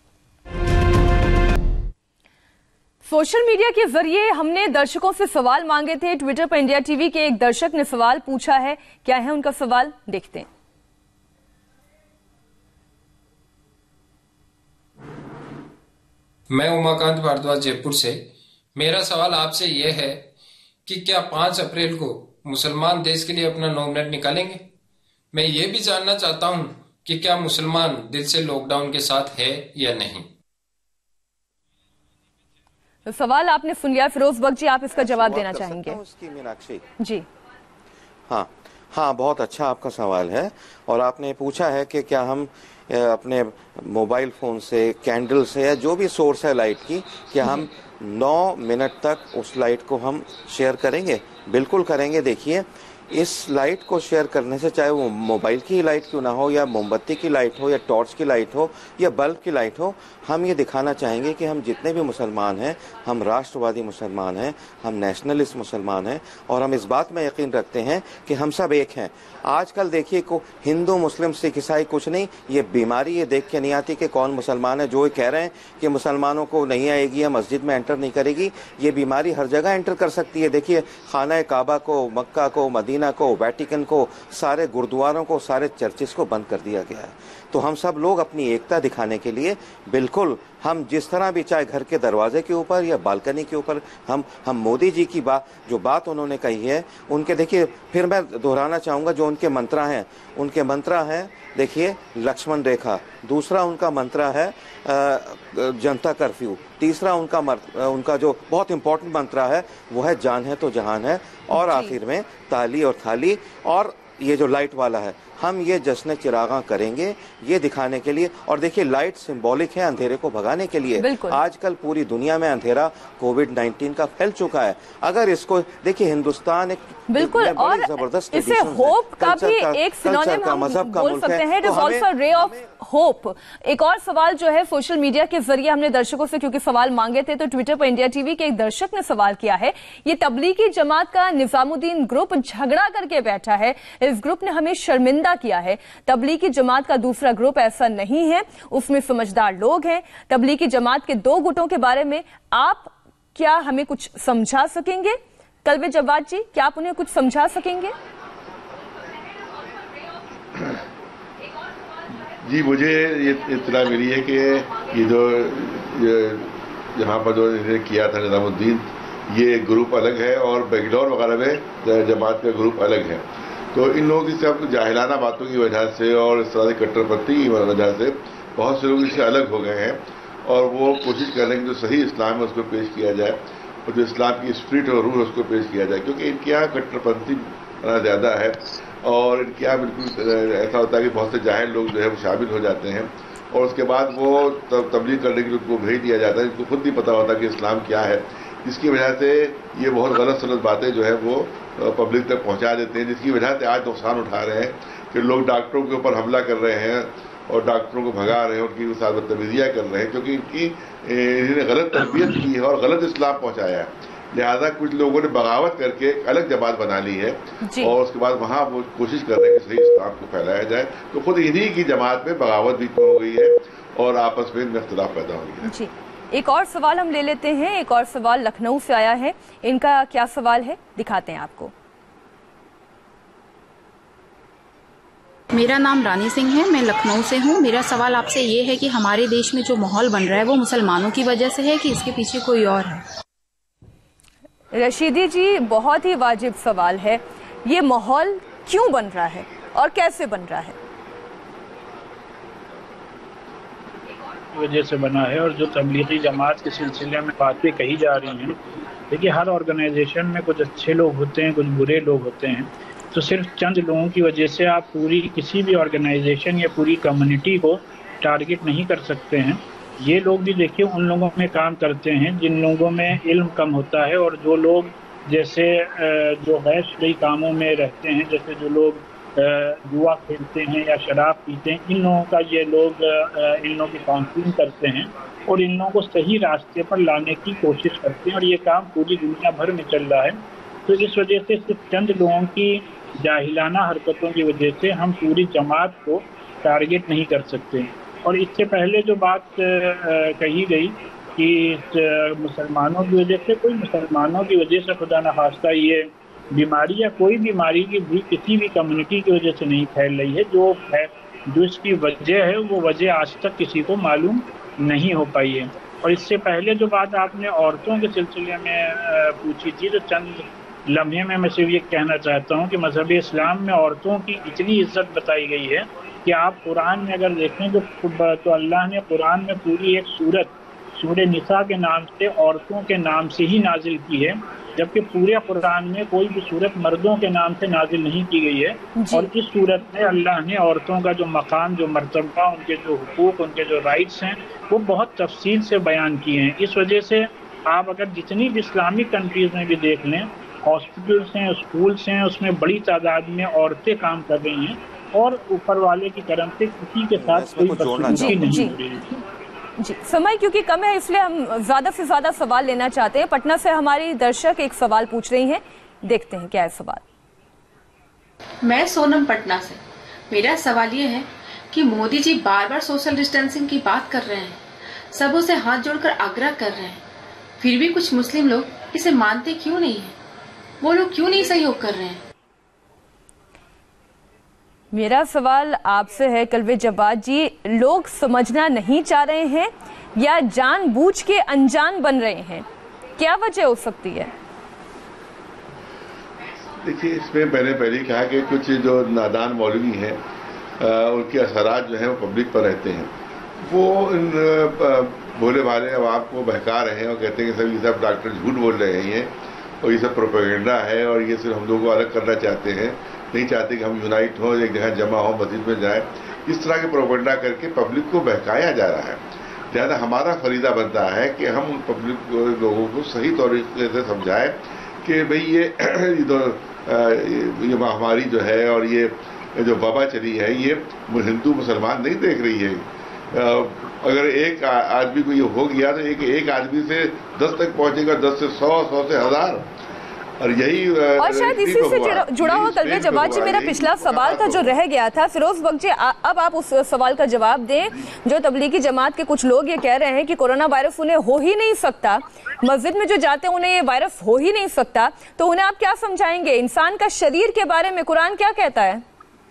سوشل میڈیا کے ذریعے ہم نے درشکوں سے سوال مانگے تھے. ٹویٹر پر انڈیا ٹی وی کے ایک درشک نے سوال پوچھا ہے, کیا ہے ان کا سوال, دیکھتے ہیں. میں اماکانت بھاردواج جے پور سے. میرا سوال آپ سے یہ ہے کہ کیا پانچ اپریل کو مسلمان دیش کے لیے اپنا نامنیٹ نکالیں گے؟ میں یہ بھی جاننا چاہتا ہوں کہ کیا مسلمان دل سے لاک ڈاؤن کے ساتھ ہے یا نہیں. سوال آپ نے سن لیا. فیروز بخش جی، آپ اس کا جواب دینا چاہیں گے؟ میناکشی جی ہاں ہاں بہت اچھا آپ کا سوال ہے. اور آپ نے پوچھا ہے کہ کیا ہم اپنے موبائل فون سے، کینڈل سے، یا جو بھی سورس ہے لائٹ کی، کیا ہم نو منٹ تک اس لائٹ کو ہم شیئر کریں گے؟ بالکل کریں گے. دیکھیے، اس لائٹ کو شیئر کرنے سے، چاہے وہ موبائل کی لائٹ کیوں نہ ہو، یا موم بتی کی لائٹ ہو، یا ٹارچ کی لائٹ ہو، یا بلب کی لائٹ ہو، ہم یہ دکھانا چاہیں گے کہ ہم جتنے بھی مسلمان ہیں، ہم راشٹروادی مسلمان ہیں، ہم نیشنلسٹ مسلمان ہیں، اور ہم اس بات میں یقین رکھتے ہیں کہ ہم سب ایک ہیں. آج کل دیکھیے کو ہندو، مسلم، سکھ، عیسائی کچھ نہیں. یہ بیماری یہ دیکھ کے نہیں آتی کہ کون مسلمان ہے. جو کہہ رہے ہیں کہ مسلمانوں کو نہیں آئے گی یا مسجد میں انٹر نہیں کرے گی، یہ بیماری ہر جگہ انٹر کر سکتی ہے. دیکھیے، خانہ کعبہ کو، مکہ کو، مدینہ کو، ویٹیکن کو، سارے گردواروں کو، سارے چرچز کو بند کر دیا گیا ہے. تو ہم سب لوگ اپنی ایکتا دکھانے کے لیے بالکل ہم جس طرح بھی، چاہے گھر کے دروازے کے اوپر یا بالکنی کے اوپر، ہم ہم مودی جی کی بات، جو بات انہوں نے کہی ہے، ان کے، دیکھیے پھر میں دہرانا چاہوں گا جو ان کے منترا ہیں. ان کے منترا ہیں، دیکھیے، لکشمن ریکھا. دوسرا ان کا منترا ہے جنتا کرفیو. تیسرا ان کا ان کا جو بہت امپورٹنٹ منترا ہے وہ ہے جان ہے تو جہان ہے. اور آخر میں تالی اور تھالی. اور یہ جو لائٹ والا ہے، ہم یہ جشن چراغاں کریں گے یہ دکھانے کے لیے. اور دیکھیے، لائٹ سمبولک ہے اندھیرے کو بھگانے کے لیے. آج کل پوری دنیا میں اندھیرا کووڈ نائنٹین کا پھیل چکا ہے. اگر اس کو دیکھیے، ہندوستان ایک بالکل اور زبردست اسے ہوپ کا بھی ایک سینونیم ہم بول سکتے ہیں. It is also ray of hope. ایک اور سوال جو ہے سوشل میڈیا کے ذریعے ہم نے درشکوں سے، کیونکہ سوال مانگے تھے، تو ٹویٹر پر انڈیا ٹی وی کے ایک درشک نے سوال کیا ہے. یہ تبلیغی جماعت کا نظام الدین گروپ جھگڑا کر کے بیٹھا ہے. اس گروپ نے ہمیں شرمندہ کیا ہے. تبلیغی جماعت کا دوسرا گروپ ایسا نہیں ہے، اس میں سمجھدار لوگ ہیں. تبلیغی جماعت کے دو گٹوں کے بارے میں آپ کیا ہمیں کچھ سمجھا سکیں گے؟ قلب جواد جی، کیا آپ انہیں کچھ سمجھا سکیں گے؟ جی، مجھے یہ اطلاع ملی ہے کہ یہ جو یہاں پر جو کیا تھا نظام الدین، یہ گروپ الگ ہے، اور بنگلور وغیرہ میں جماعت کا گروپ الگ ہے. تو ان لوگوں کی سب جاہلانہ باتوں کی وجہ سے اور اس طرح کی کٹر پنتھی کی وجہ سے بہت سے لوگ اس سے الگ ہو گئے ہیں، اور وہ کوشش کر رہے ہیں کہ جو صحیح اسلام ہے اس کو پیش کیا جائے، اور جو اسلام کی اسپرٹ اور روح ہے اس کو پیش کیا جائے. کیونکہ ان کے یہاں کٹر پنتھی زیادہ ہے، اور ان کے یہاں بالکل ایسا ہوتا ہے کہ بہت سے جاہل لوگ جو ہے وہ شامل ہو جاتے ہیں، اور اس کے بعد وہ تبلیغ کرنے کے لیے ان کو بھیج دیا جاتا ہے. ان کو خود نہیں پتہ ہوتا کہ اسلام کیا ہے، جس کی وجہ سے یہ بہت غلط سلط باتیں جو ہے وہ پبلک تک پہنچا دیتے ہیں، جس کی وجہ سے آج نقصان اٹھا رہے ہیں کہ لوگ ڈاکٹروں کے اوپر حملہ کر رہے ہیں اور ڈاکٹروں کو بھگا رہے ہیں، ان کی ساتھ بدتمیزیاں کر رہے ہیں، کیونکہ ان کی انہوں نے غلط تربیت کی ہے اور غلط اسلام پہنچایا ہے. لہذا کچھ لوگوں نے بغاوت کر کے ایک الگ جماعت بنا لی ہے، جی. اور اس کے بعد وہاں وہ کوشش کر رہے ہیں کہ صحیح اسلام کو پھیلایا جائے. تو خود انہی کی جماعت میں بغاوت بھی ہو گئی ہے اور آپس میں اختلاف پیدا ہو گیا ہے. جی، ایک اور سوال ہم لے لیتے ہیں. ایک اور سوال لکھنؤ سے آیا ہے. ان کا کیا سوال ہے دکھاتے ہیں آپ کو. میرا نام رانی سنگھ ہے، میں لکھنؤ سے ہوں. میرا سوال آپ سے یہ ہے کہ ہمارے دیش میں جو ماحول بن رہا ہے وہ مسلمانوں کی وجہ سے ہے کہ اس کے پیچھے کوئی اور ہے؟ رشیدی جی، بہت ہی واجب سوال ہے. یہ ماحول کیوں بن رہا ہے اور کیسے بن رہا ہے؟ وجہ سے بنا ہے. اور جو تبلیغی جماعت کے سلسلے میں باتیں کہی جا رہی ہیں، دیکھیے ہر آرگنائزیشن میں کچھ اچھے لوگ ہوتے ہیں، کچھ برے لوگ ہوتے ہیں. تو صرف چند لوگوں کی وجہ سے آپ پوری کسی بھی آرگنائزیشن یا پوری کمیونٹی کو ٹارگٹ نہیں کر سکتے ہیں. یہ لوگ بھی دیکھیے ان لوگوں میں کام کرتے ہیں جن لوگوں میں علم کم ہوتا ہے، اور جو لوگ جیسے جو غیر شرعی کاموں میں رہتے ہیں، جیسے جو لوگ جوا کھیلتے ہیں یا شراب پیتے ہیں، ان لوگوں کا یہ لوگ ان لوگوں کی کاؤنسلنگ کرتے ہیں اور ان لوگوں کو صحیح راستے پر لانے کی کوشش کرتے ہیں. اور یہ کام پوری دنیا بھر میں چل رہا ہے. تو اس وجہ سے صرف چند لوگوں کی جاہلانہ حرکتوں کی وجہ سے ہم پوری جماعت کو ٹارگٹ نہیں کر سکتے. اور اس سے پہلے جو بات کہی گئی کہ مسلمانوں کی وجہ سے، کوئی مسلمانوں کی وجہ سے خدا نخواستہ یہ بیماری یا کوئی بیماری کی بھی کسی بھی کمیونٹی کی وجہ سے نہیں پھیل رہی ہے. جو جو اس کی وجہ ہے وہ وجہ آج تک کسی کو معلوم نہیں ہو پائی ہے. اور اس سے پہلے جو بات آپ نے عورتوں کے سلسلے میں پوچھی تھی، تو چند لمحے میں میں صرف یہ کہنا چاہتا ہوں کہ مذہب اسلام میں عورتوں کی اتنی عزت بتائی گئی ہے کہ آپ قرآن میں اگر دیکھیں تو اللہ نے قرآن میں پوری ایک سورت سورہ نساء کے نام سے عورتوں کے نام سے ہی نازل کی ہے، جبکہ پورے قرآن میں کوئی بھی صورت مردوں کے نام سے نازل نہیں کی گئی ہے. اور اس صورت میں اللہ نے عورتوں کا جو مقام، جو مرتبہ، ان کے جو حقوق، ان کے جو رائٹس ہیں، وہ بہت تفصیل سے بیان کیے ہیں. اس وجہ سے آپ اگر جتنی بھی اسلامک کنٹریز میں بھی دیکھ لیں، ہاسپٹلس ہیں، اسکولس ہیں، اس میں بڑی تعداد میں عورتیں کام کر رہی ہیں، اور اوپر والے کی کرم سے کسی کے ساتھ کوئی بدسلوکی نہیں ہو رہی. جی سمے کیونکہ کم ہے، اس لیے ہم زیادہ سے زیادہ سوال لینا چاہتے ہیں. پٹنہ سے ہماری درشک ایک سوال پوچھ رہی ہیں، دیکھتے ہیں کیا ہے سوال. میں سونم پٹنہ سے. میرا سوال یہ ہے کہ مودی جی بار بار سوشل ڈسٹینسنگ کی بات کر رہے ہیں، سبوں سے ہاتھ جوڑ کر آگرہ کر رہے ہیں، پھر بھی کچھ مسلم لوگ اسے مانتے کیوں نہیں ہیں؟ وہ لوگ کیوں نہیں سہیوگ کر رہے ہیں؟ میرا سوال آپ سے ہے کلوے جواد جی، لوگ سمجھنا نہیں چاہ رہے ہیں یا جان بوجھ کے انجان بن رہے ہیں؟ کیا وجہ ہو سکتی ہے؟ دیکھیے، اس میں میں نے پہلے کہا کہ کچھ جو نادان مولوی ہیں ان کے اثرات جو ہیں وہ پبلک پر رہتے ہیں. وہ ان بھولے بھالے عوام کو بہکا رہے ہیں اور کہتے ہیں کہ سب یہ سب ڈاکٹر جھوٹ بول رہے ہیں اور یہ سب پروپیگنڈا ہے اور یہ صرف ہم لوگوں کو الگ کرنا چاہتے ہیں، نہیں چاہتے کہ ہم یونائٹ ہوں، ایک جگہ جمع ہوں، مسجد میں جائیں. اس طرح کے پروپیگنڈا کر کے پبلک کو بہکایا جا رہا ہے. لہٰذا ہمارا فریضہ بنتا ہے کہ ہم ان پبلک لوگوں کو صحیح طریقے سے سمجھائیں کہ بھئی یہ یہ مہاماری جو ہے اور یہ جو وبا چلی ہے یہ ہندو مسلمان نہیں دیکھ رہی ہے. اگر ایک آدمی کو یہ ہو گیا تو ایک ایک آدمی سے دس تک پہنچے گا، دس سے سو، سو سے ہزار. اور یہی اور شاید اسی سے جڑا ہوا کلوے جواد جی میرا پچھلا سوال تھا جو رہ گیا تھا. فیروز بخش جی، اب آپ اس سوال کا جواب دیں. جو تبلیغی جماعت کے کچھ لوگ یہ کہہ رہے ہیں کہ کورونا وائرس انہیں ہو ہی نہیں سکتا، مسجد میں جو جاتے ہیں انہیں یہ وائرس ہو ہی نہیں سکتا، تو انہیں آپ کیا سمجھائیں گے؟ انسان کا شریر کے بارے میں قرآن کیا کہتا ہے؟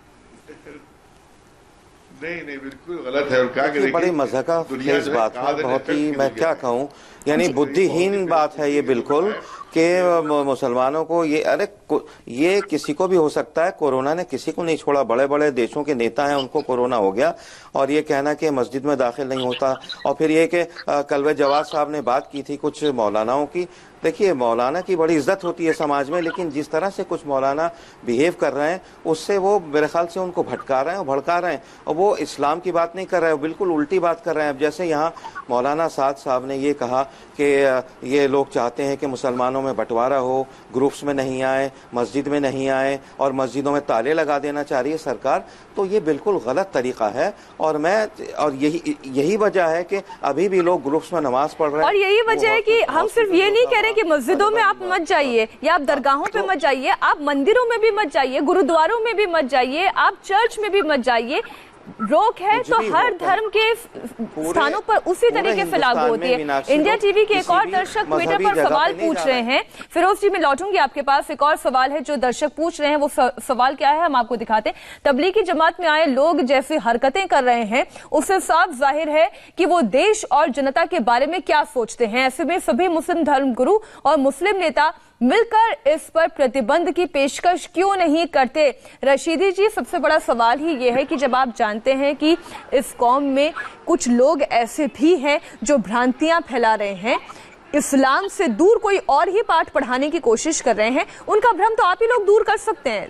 نہیں نہیں بالکل غلط ہے. بڑی مضحکہ خیز بات ہے، بہت ہی میں کیا کہوں، یعنی بدھی ہین بات ہے یہ بالکل، کہ مسلمانوں کو یہ ارے یہ کسی کو بھی ہو سکتا ہے. کورونا نے کسی کو نہیں چھوڑا. بڑے بڑے دیشوں کے نیتا ہیں، ان کو کورونا ہو گیا، اور یہ کہنا کہ مسجد میں داخل نہیں ہوتا. اور پھر یہ کہ کلوے جواد صاحب نے بات کی تھی کچھ مولاناؤں کی. دیکھیے، مولانا کی بڑی عزت ہوتی ہے سماج میں، لیکن جس طرح سے کچھ مولانا بیہیو کر رہے ہیں اس سے وہ میرے خیال سے ان کو بھٹکا رہے ہیں اور بھڑکا رہے ہیں، اور وہ اسلام کی بات نہیں کر رہے ہیں، بالکل الٹی بات کر رہے ہیں. اب جیسے یہاں مولانا سعد صاحب نے یہ کہا کہ یہ لوگ چاہتے ہیں کہ مسلمانوں میں بٹوارا ہو، گروپس میں نہیں آئے، مسجد میں نہیں آئے، اور مسجدوں میں تالے لگا دینا چاہ رہی ہے سرکار. تو یہ بالکل غلط طریقہ ہے، اور میں اور یہی یہی وجہ ہے کہ ابھی بھی لوگ گروپس میں نماز پڑھ رہے ہیں. اور یہی وجہ ہے کہ ہم صرف یہ نہیں کہہ رہے کہ مسجدوں میں آپ مت جائیے یا آپ درگاہوں پہ مت جائیے، آپ مندروں میں بھی مت جائیے، گرودواروں میں بھی مت جائیے، آپ چرچ میں بھی مت جائیے. روک ہے تو ہر دھرم کے ستھانوں پر اسی طریقے سے لاگو ہوتی ہے. انڈیا ٹی وی کے ایک اور درشک ٹویٹر پر سوال پوچھ رہے ہیں. فیروز جی، میں لوٹوں گی آپ کے پاس. ایک اور سوال ہے جو درشک پوچھ رہے ہیں، وہ سوال کیا ہے ہم آپ کو دکھاتے ہیں. تبلیغی جماعت میں آئے لوگ جیسی حرکتیں کر رہے ہیں اس سے صاف ظاہر ہے کہ وہ دیش اور جنتا کے بارے میں کیا سوچتے ہیں. ایسے میں سبھی مسلم دھرم گرو اور مسلم نیتا مل کر اس پر پرتیبندھ کی پیشکش کیوں نہیں کرتے؟ رشیدی جی، سب سے بڑا سوال ہی یہ ہے کہ جب آپ جانتے ہیں کہ اس قوم میں کچھ لوگ ایسے بھی ہیں جو بھرانتیاں پھیلا رہے ہیں، اسلام سے دور کوئی اور ہی پاٹھ پڑھانے کی کوشش کر رہے ہیں، ان کا بھرم تو آپ ہی لوگ دور کر سکتے ہیں.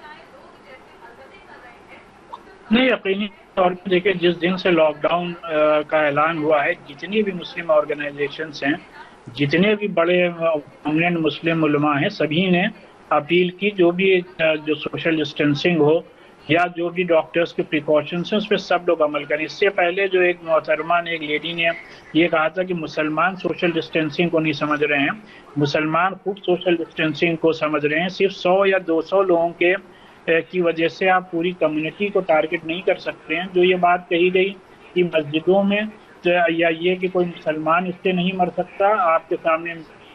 نہیں، یقینی طور پر دیکھیں، جس دن سے لاک ڈاؤن کا اعلان ہوا ہے، جتنی بھی مسلم آرگنائزیشنز ہیں، جتنے بھی بڑے پرومیننٹ مسلم علماء ہیں، سبھی نے اپیل کی جو بھی جو سوشل ڈسٹینسنگ ہو یا جو بھی ڈاکٹرز کے پریکاشنز ہیں اس پہ سب لوگ عمل کریں. اس سے پہلے جو ایک محترمہ نے، ایک لیڈی نے یہ کہا تھا کہ مسلمان سوشل ڈسٹینسنگ کو نہیں سمجھ رہے ہیں، مسلمان خود سوشل ڈسٹینسنگ کو سمجھ رہے ہیں. صرف سو یا دو سو لوگوں کے کی وجہ سے آپ پوری کمیونٹی کو ٹارگٹ نہیں کر سکتے ہیں. جو یہ بات کہی گئی کہ مسجدوں میں یا یہ کہ کوئی مسلمان اس سے نہیں مر سکتا، آپ کے سامنے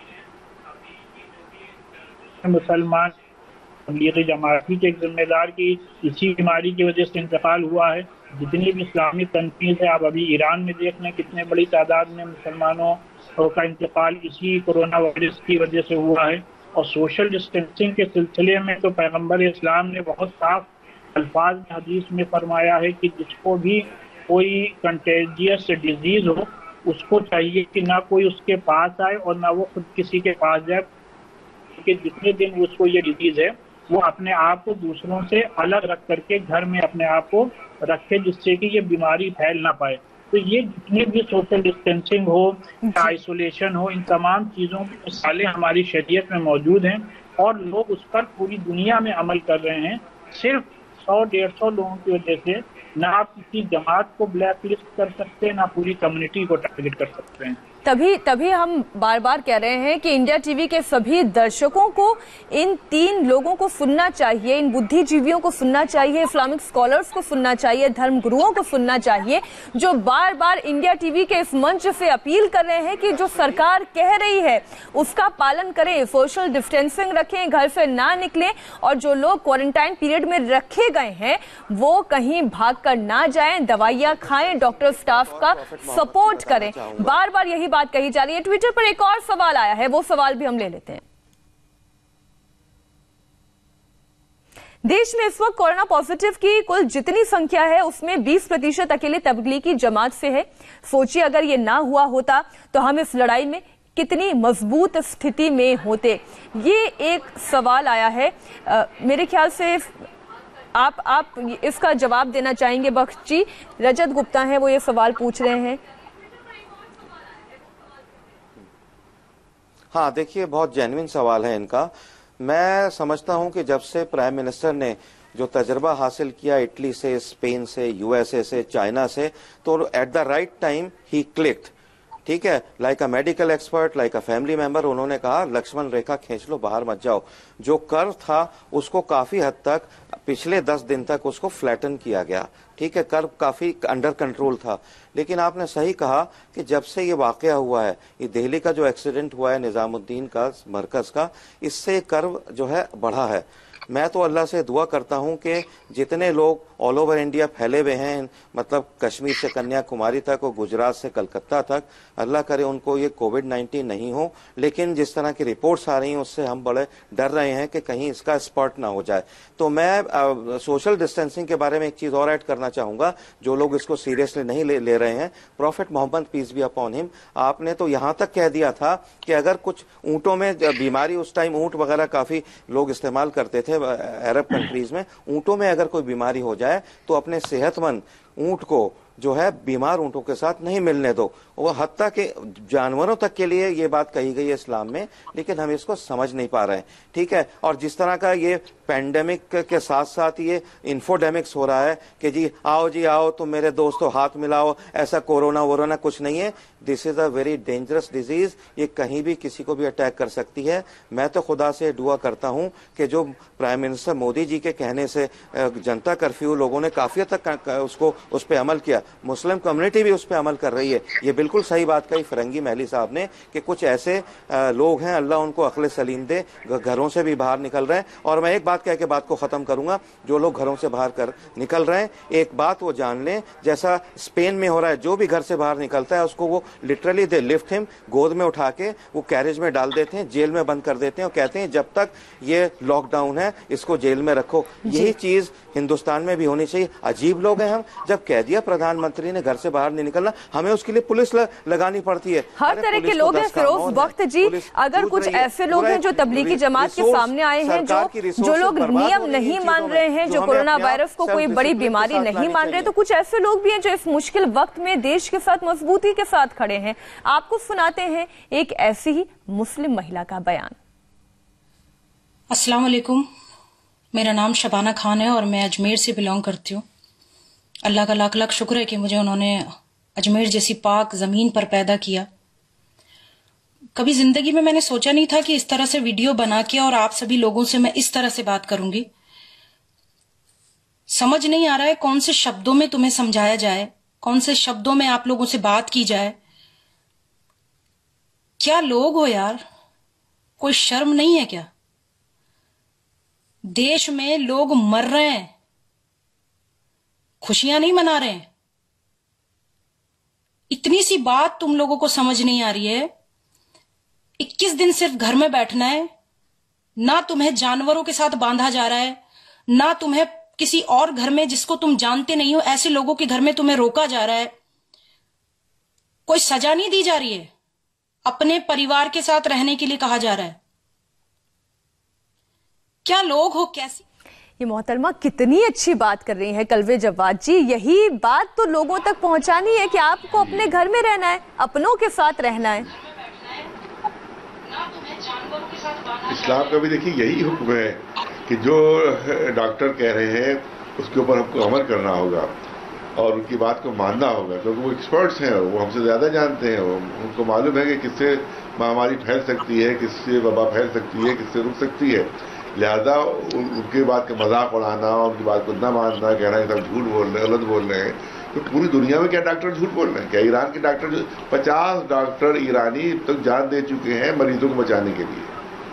مسلمان تبلیغی جماعتی کے ایک ذمہ دار کی اسی بیماری کی وجہ سے انتقال ہوا ہے، जितनी भी इस्लामिक कंट्रीज है, आप अभी ईरान में देख लें कितने बड़ी तादाद में मुसलमानों का इंतकाल इसी कोरोना वायरस की वजह से हुआ है। और सोशल डिस्टेंसिंग के सिलसिले में तो पैगंबर इस्लाम ने बहुत साफ अल्फाज में हदीस में फरमाया है कि जिसको भी कोई कंटेजियस डिजीज हो उसको चाहिए कि ना कोई उसके पास आए और ना वो खुद किसी के पास जाए, कि जितने दिन उसको ये डिजीज है वो अपने आप को दूसरों से अलग रख करके घर में अपने आप को रखे, जिससे कि ये बीमारी फैल ना पाए। तो ये जितने भी सोशल डिस्टेंसिंग हो या आइसोलेशन हो, इन तमाम चीज़ों की मिसालें हमारी शरीयत में मौजूद हैं और लोग उस पर पूरी दुनिया में अमल कर रहे हैं। सिर्फ सौ डेढ़ सौ लोगों की वजह से ना आप किसी जमात को ब्लैक लिस्ट कर सकते हैं, ना पूरी कम्युनिटी को टारगेट कर सकते हैं। तभी तभी हम बार बार कह रहे हैं कि इंडिया टीवी के सभी दर्शकों को इन तीन लोगों को सुनना चाहिए, इन बुद्धिजीवियों को सुनना चाहिए, इस्लामिक स्कॉलर्स को सुनना चाहिए, धर्म गुरुओं को सुनना चाहिए, जो बार बार इंडिया टीवी के इस मंच से अपील कर रहे हैं कि जो सरकार कह रही है उसका पालन करें, सोशल डिस्टेंसिंग रखें, घर से ना निकलें और जो लोग क्वारंटाइन पीरियड में रखे गए हैं वो कहीं भाग कर ना जाएं, दवाइयां खाएं, डॉक्टर स्टाफ का सपोर्ट करें। बार बार यही बात कही जा रही है। ट्विटर पर एक और सवाल आया है, वो सवाल भी हम ले लेते हैं। देश में इस वक्त कोरोना पॉजिटिव की कुल जितनी संख्या है उसमें बीस प्रतिशत अकेले तबलीगी जमात से है। सोचिए अगर ये ना हुआ होता तो हम इस लड़ाई में कितनी मजबूत स्थिति में होते। ये एक सवाल आया है, आ, मेरे ख्याल से आप आप इसका जवाब देना चाहेंगे बख्श जी। रजत गुप्ता हैं, वो ये सवाल पूछ रहे हैं। हाँ, देखिए बहुत जेन्युइन सवाल है इनका। मैं समझता हूं कि जब से प्राइम मिनिस्टर ने जो तजर्बा हासिल किया इटली से, स्पेन से, यूएसए से, चाइना से, तो एट द राइट टाइम ही क्लिक्ड, ठीक है, like a medical expert, like a family member. उन्होंने कहा लक्ष्मण रेखा खींच लो, बाहर मत जाओ। जो कर्व था उसको काफी हद तक पिछले दस दिन तक उसको फ्लैटन किया गया, ठीक है, कर्व काफी अंडर कंट्रोल था। लेकिन आपने सही कहा कि जब से ये वाकया हुआ है, ये दिल्ली का जो एक्सीडेंट हुआ है निजामुद्दीन का मरकज का, इससे कर्व जो है बढ़ा है। मैं तो अल्लाह से दुआ करता हूं कि जितने लोग ऑल ओवर इंडिया फैले हुए हैं, मतलब कश्मीर से कन्याकुमारी तक और गुजरात से कलकत्ता तक, अल्लाह करे उनको ये कोविड नाइन्टीन नहीं हो। लेकिन जिस तरह की रिपोर्ट्स आ रही हैं उससे हम बड़े डर रहे हैं कि कहीं इसका स्पॉट ना हो जाए। तो मैं आ, सोशल डिस्टेंसिंग के बारे में एक चीज और ऐड करना चाहूंगा, जो लोग इसको सीरियसली नहीं ले, ले रहे हैं। Prophet Muhammad peace be upon him, आपने तो यहां तक कह दिया था कि अगर कुछ ऊंटों में बीमारी, उस टाइम ऊंट वगैरह काफी लोग इस्तेमाल करते थे अरब कंट्रीज में, ऊंटों में अगर कोई बीमारी हो जाए तो अपने सेहतमंद ऊंट को जो है बीमार ऊंटों के साथ नहीं मिलने दो। वो हत्ता के जानवरों तक के लिए ये बात कही गई है इस्लाम में, लेकिन हम इसको समझ नहीं पा रहे हैं, ठीक है। और जिस तरह का ये पैंडेमिक के साथ साथ ये इन्फोडेमिक्स हो रहा है कि जी आओ जी आओ तुम मेरे दोस्तों हाथ मिलाओ, ऐसा कोरोना वोरोना कुछ नहीं है। This is a very dangerous disease, ये कहीं भी किसी को भी अटैक कर सकती है। मैं तो खुदा से दुआ करता हूं कि जो प्राइम मिनिस्टर मोदी जी के कहने से जनता कर्फ्यू लोगों ने काफी हद तक उसको उस पर अमल किया, मुस्लिम कम्युनिटी भी उस पर अमल कर रही है। ये बिल्कुल सही बात कही फरंगी महली साहब ने कि कुछ ऐसे लोग हैं, अल्लाह उनको अक्ल सलीम दे, घरों से भी बाहर निकल रहे हैं। और मैं एक बात कह के बात को खत्म करूंगा, जो लोग घरों से बाहर कर निकल रहे हैं, एक बात वो जान लें, जैसा स्पेन में हो रहा है, जो भी घर से बाहर निकलता है उसको वो लिटरली दे लिफ्ट हिम, गोद में उठा के वो कैरेज में डाल देते हैं, जेल में बंद कर देते हैं और कहते हैं जब तक ये लॉकडाउन है इसको जेल में रखो। यही चीज हिंदुस्तान में भी होनी चाहिए। अजीब लोग हैं हम, जब कह दिया प्रधानमंत्री ने घर से बाहर नहीं निकलना, हमें उसके लिए पुलिस ल, लगानी पड़ती है। हर तरह के लोग हैं फिरोज वक्त जी। अगर कुछ ऐसे लोग हैं जो तबलीगी जमात के सामने आए हैं, जो जो लोग नियम नहीं मान रहे हैं, जो कोरोना वायरस को कोई बड़ी बीमारी नहीं मान रहे, तो कुछ ऐसे लोग भी हैं जो इस मुश्किल वक्त में देश के साथ मजबूती के साथ खड़े हैं। आपको सुनाते हैं एक ऐसी ही मुस्लिम महिला का बयान। अस्सलाम वालेकुम, मेरा नाम शबाना खान है और मैं अजमेर से बिलोंग करती हूँ। अल्लाह का लाख लाख शुक्र है कि मुझे उन्होंने अजमेर जैसी पाक जमीन पर पैदा किया। कभी जिंदगी में मैंने सोचा नहीं था कि इस तरह से वीडियो बना के और आप सभी लोगों से मैं इस तरह से बात करूंगी। समझ नहीं आ रहा है कौन से शब्दों में तुम्हें समझाया जाए, कौन से शब्दों में आप लोगों से बात की जाए। क्या लोग हो यार, कोई शर्म नहीं है क्या? देश में लोग मर रहे हैं, खुशियां नहीं मना रहे हैं। इतनी सी बात तुम लोगों को समझ नहीं आ रही है। इक्कीस दिन सिर्फ घर में बैठना है, ना तुम्हें जानवरों के साथ बांधा जा रहा है, ना तुम्हें किसी और घर में जिसको तुम जानते नहीं हो ऐसे लोगों के घर में तुम्हें रोका जा रहा है। कोई सजा नहीं दी जा रही है, अपने परिवार के साथ रहने के लिए कहा जा रहा है। क्या लोग हो, कैसी। ये मोहतरमा कितनी अच्छी बात कर रही हैं कलवे जवाद जी। यही बात तो लोगों तक पहुंचानी है कि आपको अपने घर में रहना है, अपनों के साथ रहना है। इस्लाम का भी देखिए यही हुक्म है कि जो डॉक्टर कह रहे हैं उसके ऊपर हमको अमल करना होगा और उनकी बात को मानना होगा, क्योंकि वो एक्सपर्ट्स हैं, वो हमसे ज़्यादा जानते हैं। वो उनको मालूम है कि किससे महामारी फैल सकती है, किससे वबा फैल सकती है, किससे रुक सकती है। लिहाजा उनके बात का मजाक उड़ाना और उनकी बात को न मानना, कहना है सब झूठ बोल रहे हैं, गलत बोल रहे हैं। तो पूरी दुनिया में क्या डॉक्टर झूठ बोल रहे हैं? क्या ईरान के डॉक्टर, पचास डॉक्टर ईरानी तक जान दे चुके हैं मरीजों को बचाने के लिए,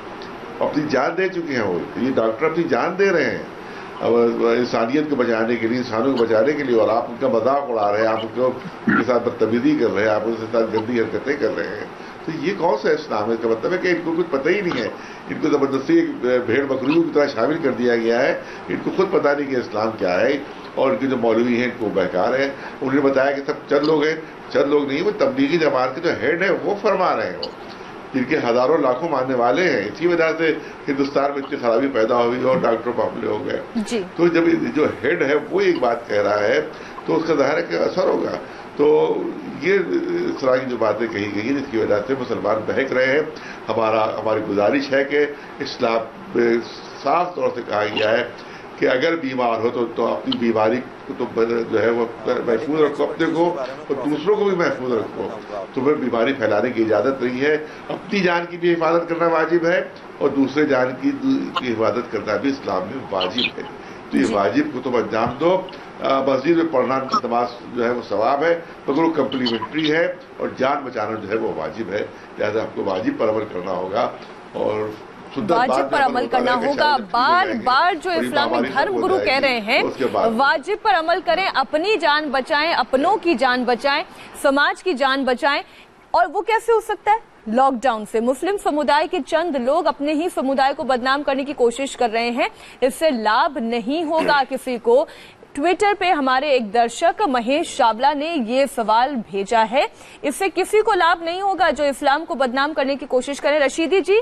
अपनी जान दे चुके हैं। वो ये डॉक्टर अपनी जान दे रहे हैं अब इंसानियत को बचाने के लिए, इंसानों को बचाने के लिए, और आप उनका मजाक उड़ा रहे हैं, आप उनको उनके साथ बदतमीजी कर रहे हैं, आप उनके साथ गंदी हरकतें कर रहे हैं। तो ये कौन सा इस्लाम है? इसका मतलब है कि इनको कुछ पता ही नहीं है, इनको जबरदस्ती एक भेड़ बकरियों की तरह शामिल कर दिया गया है। इनको खुद पता नहीं कि इस्लाम क्या है, और इनके जो मौलवी हैं इनको बहका रहे हैं। उन्होंने बताया कि सब चंद लोग हैं, चंद लोग नहीं, वो तबलीगी जमात के जो हेड है वो फरमा रहे हैं, जिनके हजारों लाखों मानने वाले हैं। इसी वजह से हिंदुस्तान में इतनी खराबी पैदा हुई और डॉक्टर पापले हो गए। तो जब जो हेड है वो एक बात कह रहा है तो उसका ज़ाहिर है कि असर होगा। तो ये इस तरह की जो बातें कही गई हैं जिसकी वजह से मुसलमान बहक रहे हैं। हमारा हमारी गुजारिश है कि इस्लाम में साफ तौर से कहा गया है कि अगर बीमार हो तो, तो अपनी बीमारी को तो जो है वो महफूज रखो अपने को, और दूसरों को भी महफूज रखो। तुम्हें बीमारी फैलाने की इजाज़त नहीं है। अपनी जान की भी हिफाजत करना वाजिब है और दूसरे जान की हिफाजत करना भी इस्लाम में वाजिब है। तो ये वाजिब को तुम अंजाम दो। मस्जिद में पढ़ना नमाज जो है वो सवाब है, मगर वो कम्प्लीमेंट्री है, और जान बचाना जो है वो वाजिब है। लिहाजा आपको वाजिब पर अमल करना होगा और वाजिब पर अमल करना होगा। बार बार जो इस्लामी धर्म गुरु कह रहे हैं वाजिब पर अमल करें, अपनी जान बचाएं, अपनों की जान बचाएं, समाज की जान बचाएं। और वो कैसे हो सकता है? लॉकडाउन से मुस्लिम समुदाय के चंद लोग अपने ही समुदाय को बदनाम करने की कोशिश कर रहे हैं, इससे लाभ नहीं होगा किसी को। ट्विटर पे हमारे एक दर्शक महेश चावला ने ये सवाल भेजा है, इससे किसी को लाभ नहीं होगा जो इस्लाम को बदनाम करने की कोशिश करें। रशीदी जी।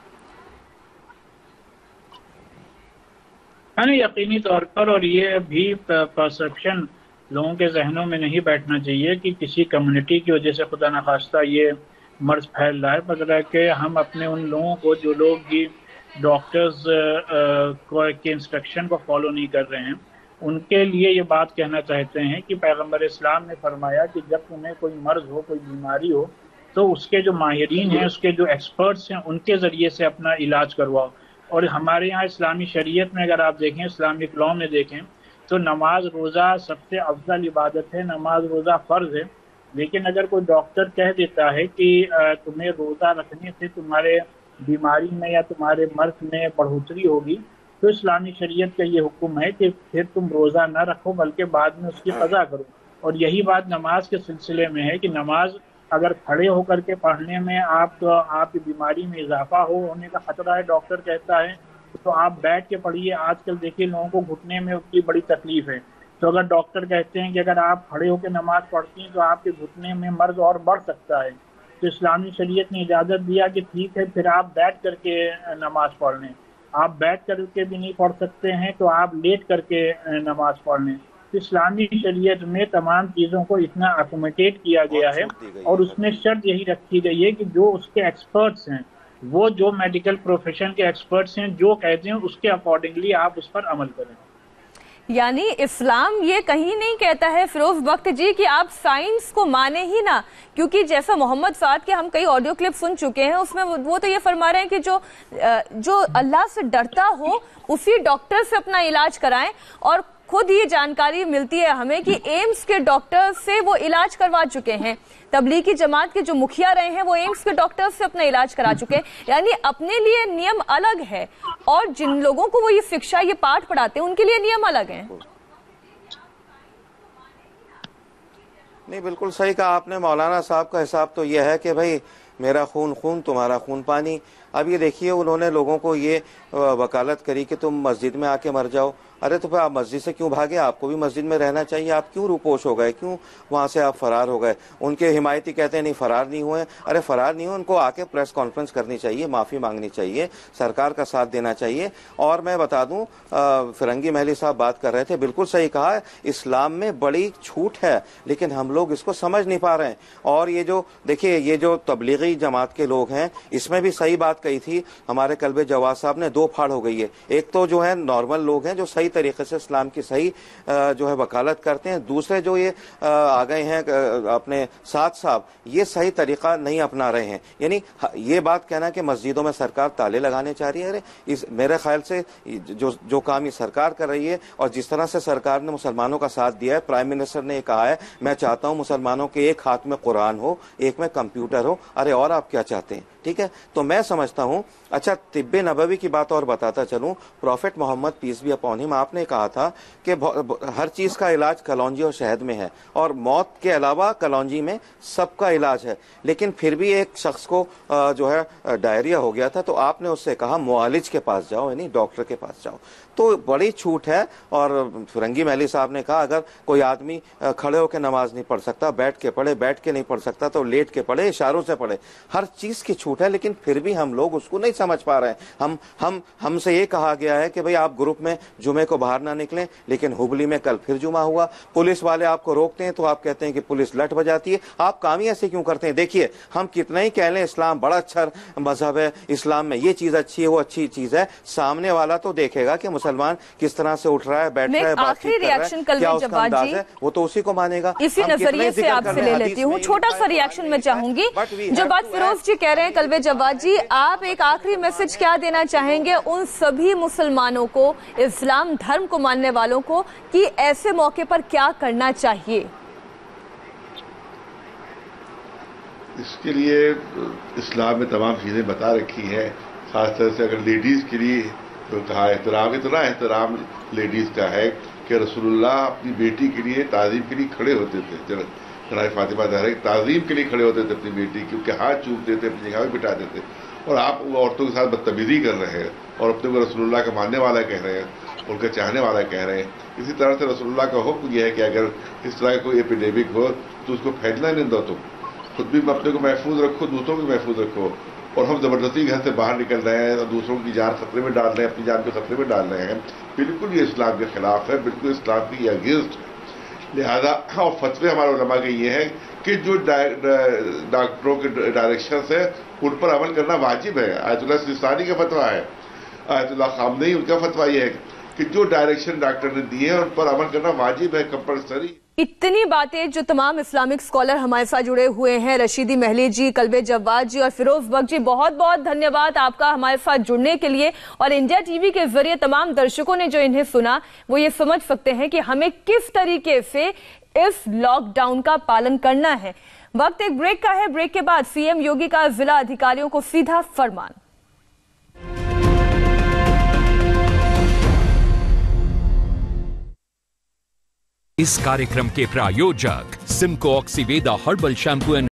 नहीं, यकीनी तौर पर, और ये भी परसेप्शन लोगों के जहनों में नहीं बैठना चाहिए कि किसी कम्युनिटी की वजह से खुदा न खास्ता ये मर्ज फैल रहा है, बल्कि कि हम अपने उन लोगों को जो लोग भी डॉक्टर्स के इंस्ट्रक्शन को फॉलो नहीं कर रहे हैं उनके लिए ये बात कहना चाहते हैं कि पैगंबर इस्लाम ने फरमाया कि जब तुम्हें कोई मर्ज हो, कोई बीमारी हो, तो उसके जो माहिरीन हैं, उसके जो एक्सपर्ट्स हैं, उनके ज़रिए से अपना इलाज करवाओ। और हमारे यहाँ इस्लामी शरीयत में अगर आप देखें, इस्लामिक लॉ में देखें, तो नमाज रोज़ा सबसे अफजल इबादत है, नमाज रोज़ा फ़र्ज़ है। लेकिन अगर कोई डॉक्टर कह देता है कि तुम्हें रोज़ा रखने से तुम्हारे बीमारी में या तुम्हारे मर्ज में बढ़ोतरी होगी, तो इस्लामी शरीयत का ये हुक्म है कि फिर तुम रोज़ा न रखो बल्कि बाद में उसकी क़ज़ा करो। और यही बात नमाज के सिलसिले में है कि नमाज अगर खड़े होकर के पढ़ने में आप तो आपकी बीमारी में इजाफा हो होने का खतरा है, डॉक्टर कहता है, तो आप बैठ के पढ़िए। आजकल देखिए लोगों को घुटने में उसकी बड़ी तकलीफ है, तो अगर डॉक्टर कहते हैं कि अगर आप खड़े होकर नमाज पढ़ती हैं तो आपके घुटने में मर्ज और बढ़ सकता है, तो इस्लामी शरीयत ने इजाज़त दिया कि ठीक है फिर आप बैठ करके नमाज पढ़ लें। आप बैठ करके भी नहीं पढ़ सकते हैं तो आप लेट करके नमाज पढ़ लें। तो इस्लामी शरीयत में तमाम चीज़ों को इतना अकोमोडेट किया गया है, और उसमें शर्त यही रखी गई है कि जो उसके एक्सपर्ट्स हैं, वो जो मेडिकल प्रोफेशन के एक्सपर्ट्स हैं, जो कहते हैं उसके अकॉर्डिंगली आप उस पर अमल करें। यानी इस्लाम ये कहीं नहीं कहता है फिरोज बख्त जी कि आप साइंस को माने ही ना, क्योंकि जैसा मोहम्मद साद के हम कई ऑडियो क्लिप सुन चुके हैं उसमें वो तो ये फरमा रहे हैं कि जो जो अल्लाह से डरता हो उसी डॉक्टर से अपना इलाज कराएं। और खुद ये जानकारी मिलती है हमें कि एम्स के डॉक्टर से वो इलाज करवा चुके हैं। तबलीगी जमात के जो मुखिया रहे हैं वो एम्स के डॉक्टर से अपना इलाज करा चुके हैं। यानी अपने लिए नियम अलग है और जिन लोगों को वो ये शिक्षा, ये पाठ पढ़ाते हैं उनके लिए नियम अलग हैं। نہیں بالکل صحیح کہا آپ نے مولانا صاحب کا حساب تو یہ ہے کہ بھائی میرا خون خون تمہارا خون پانی. اب یہ دیکھیے انہوں نے لوگوں کو یہ وکالت کری کہ تم مسجد میں آ کے مر جاؤ. ارے تو پھر آپ مسجد سے کیوں بھاگے؟ آپ کو بھی مسجد میں رہنا چاہیے. آپ کیوں روپوش ہو گئے؟ کیوں وہاں سے آپ فرار ہو گئے؟ ان کے حمایتی کہتے ہیں نہیں فرار نہیں ہوئے. ارے فرار نہیں ہوئے, ان کو آ کے پریس کانفرنس کرنی چاہیے, معافی مانگنی چاہیے, سرکار کا ساتھ دینا چاہیے. اور میں بتا دوں فرنگی محلی صاحب بات کر رہے تھے, بالکل صحیح کہا, اسلام میں بڑی چھوٹ ہے لیکن ہم لوگ اس کو سمجھ نہیں پا رہے ہیں. اور یہ جو دیکھیے یہ جو تبلیغی جماعت کے لوگ ہیں اس میں بھی صحیح بات کہی تھی ہمارے قلب جواد صاحب نے, دو پھاڑ ہو گئی ہے. ایک تو جو ہے نارمل لوگ ہیں جو صحیح طریقے سے اسلام کی صحیح جو ہے وکالت کرتے ہیں, دوسرے جو یہ آ گئے ہیں اپنے ساتھ صاحب یہ صحیح طریقہ نہیں اپنا رہے ہیں. یعنی یہ بات کہنا کہ مسجدوں میں سرکار تالے لگانے چاہ رہی ہے, اس میرے خیال سے جو جو کام یہ سرکار کر رہی ہے اور جس طرح سے سرکار نے مسلمانوں کا ساتھ دیا ہے, پرائم منسٹر نے یہ کہا ہے میں چاہتا ہوں مسلمانوں کے ایک ہاتھ میں قرآن ہو ایک میں کمپیوٹر ہو. ارے اور آپ کیا چاہتے ہیں؟ ٹھیک ہے, تو میں سمجھتا ہوں. اچھا طب نبوی کی بات اور بتاتا چلوں, پروفیٹ محمد پیس بھی اپون ہم, آپ نے کہا تھا کہ ہر چیز کا علاج کلونجی اور شہد میں ہے اور موت کے علاوہ کلونجی میں سب کا علاج ہے. لیکن پھر بھی ایک شخص کو جو ہے ڈائریا ہو گیا تھا تو آپ نے اس سے کہا معالج کے پاس جاؤ, یعنی ڈاکٹر کے پاس جاؤ. تو بڑی چھوٹ ہے. اور فرنگی محلی صاحب نے کہا اگر کوئی آدمی کھڑے ہو کے نماز نہیں پڑھ سکتا, بیٹھ کے پڑھے, بیٹھ کے نہیں پڑھ سکتا تو لیٹ کے پڑھے, اشاروں سے پڑھے. ہر چیز کی چھوٹ ہے لیکن پھر بھی ہم لوگ اس کو نہیں سمجھ پا رہے ہیں. ہم ہم ہم سے یہ کہا گیا ہے کہ بھئی آپ گروپ میں جمعے کو باہر نہ نکلیں, لیکن ہبلی میں کل پھر جمعہ ہوا. پولیس والے آپ کو روکتے ہیں تو آپ کہتے ہیں کہ پولیس لٹ بجاتی ہے. آپ کام ہی ایسے کیوں کرتے ہیں؟ دیکھیے ہم کتنا ہی کہہ لیں اسلام بڑا اچھا مذہب ہے, اسلام میں یہ چیز اچھی ہے وہ اچھی چیز ہے, سامنے والا تو دیکھے گا کہ مسلمان کس طرح سے اٹھ رہا ہے, بیٹھ رہا ہے, بات چیت کر رہا ہے, کیا اس کا انداز ہے, وہ تو اسی کو مانے گا. اسی نظریے سے آپ سے لے لیتی ہوں, چھوٹا سا ریاکشن میں چاہوں گی. جو بات فیروز جی کہہ رہے ہیں قلب جواد جی, آپ ایک آخری میسج کیا دینا چاہیں گے ان سبھی مسلمانوں کو, اسلام دھرم کو ماننے والوں کو, کہ ایسے موقع پر کیا کرنا چاہیے؟ اس کے لیے اسلام میں تمام چیزیں بتا رکھی ہیں, خاص طور سے اگر لیڈیز کے لیے تو کہا احترام, اتنا احترام لیڈیز کا ہے کہ رسول اللہ اپنی بیٹی کے لیے تعظیم کے لیے کھڑے ہوتے تھے. جناب فاطمہ زہرا تعظیم کے لیے کھڑے ہوتے تھے اپنی بیٹی کی, کیونکہ ہاتھ چومتے تھے, اپنی جگہ پہ بٹھاتے تھے. اور آپ عورتوں کے ساتھ بدتمیزی کر رہے ہیں اور اپنے کو رسول اللہ کا ماننے والا کہہ رہے ہیں, ان کا چاہنے والا کہہ رہے ہیں. اسی طرح سے رسول اللہ کا حکم یہ ہے کہ اگر اس طرح کوئی ایپیڈیمک ہو تو اس کو پھیلنا نہیں دو, تم خود بھی اپنے کو محفوظ رکھو, دوسروں کو محفوظ رکھو. اور ہم زبردستی گھر سے باہر نکل رہے ہیں اور دوسروں کی جان خطرے میں ڈال رہے ہیں, اپنی جان کو خطرے میں ڈال رہے ہیں, بالکل یہ اسلام کے خلاف ہے, بالکل اسلام کی اگینسٹ. لہذا اور فتوے ہمارے علماء کے یہ ہے کہ جو ڈاکٹروں کے ڈائریکشنز ہیں ان پر عمل کرنا واجب ہے. آیت اللہ سستانی کا فتویٰ ہے, آیت اللہ خامنئی ان کا فتویٰ یہ ہے کہ جو ڈائریکشن ڈاکٹر نے دی ہے ان پر عمل کرنا واجب ہے, کمپلسری. اتنی باتیں جو تمام اسلامک اسکالر ہمارے ساتھ جڑے ہوئے ہیں, رشیدی محلی جی, قلب جواد جی اور فیروز بخش جی, بہت بہت دھنیہ واد آپ کا ہمارے ساتھ جڑنے کے لیے. اور انڈیا ٹی وی کے ذریعے تمام درشکوں نے جو انہیں سنا وہ یہ سمجھ سکتے ہیں کہ ہمیں کس طریقے سے اس لاک ڈاؤن کا پالن کرنا ہے. وقت ایک بریک کا ہے, بریک کے بعد سی ایم یوگی کا ضلع ادھیکاریوں کو سیدھا فرمان. इस कार्यक्रम के प्रायोजक Simco Oxyveda herbal shampoo and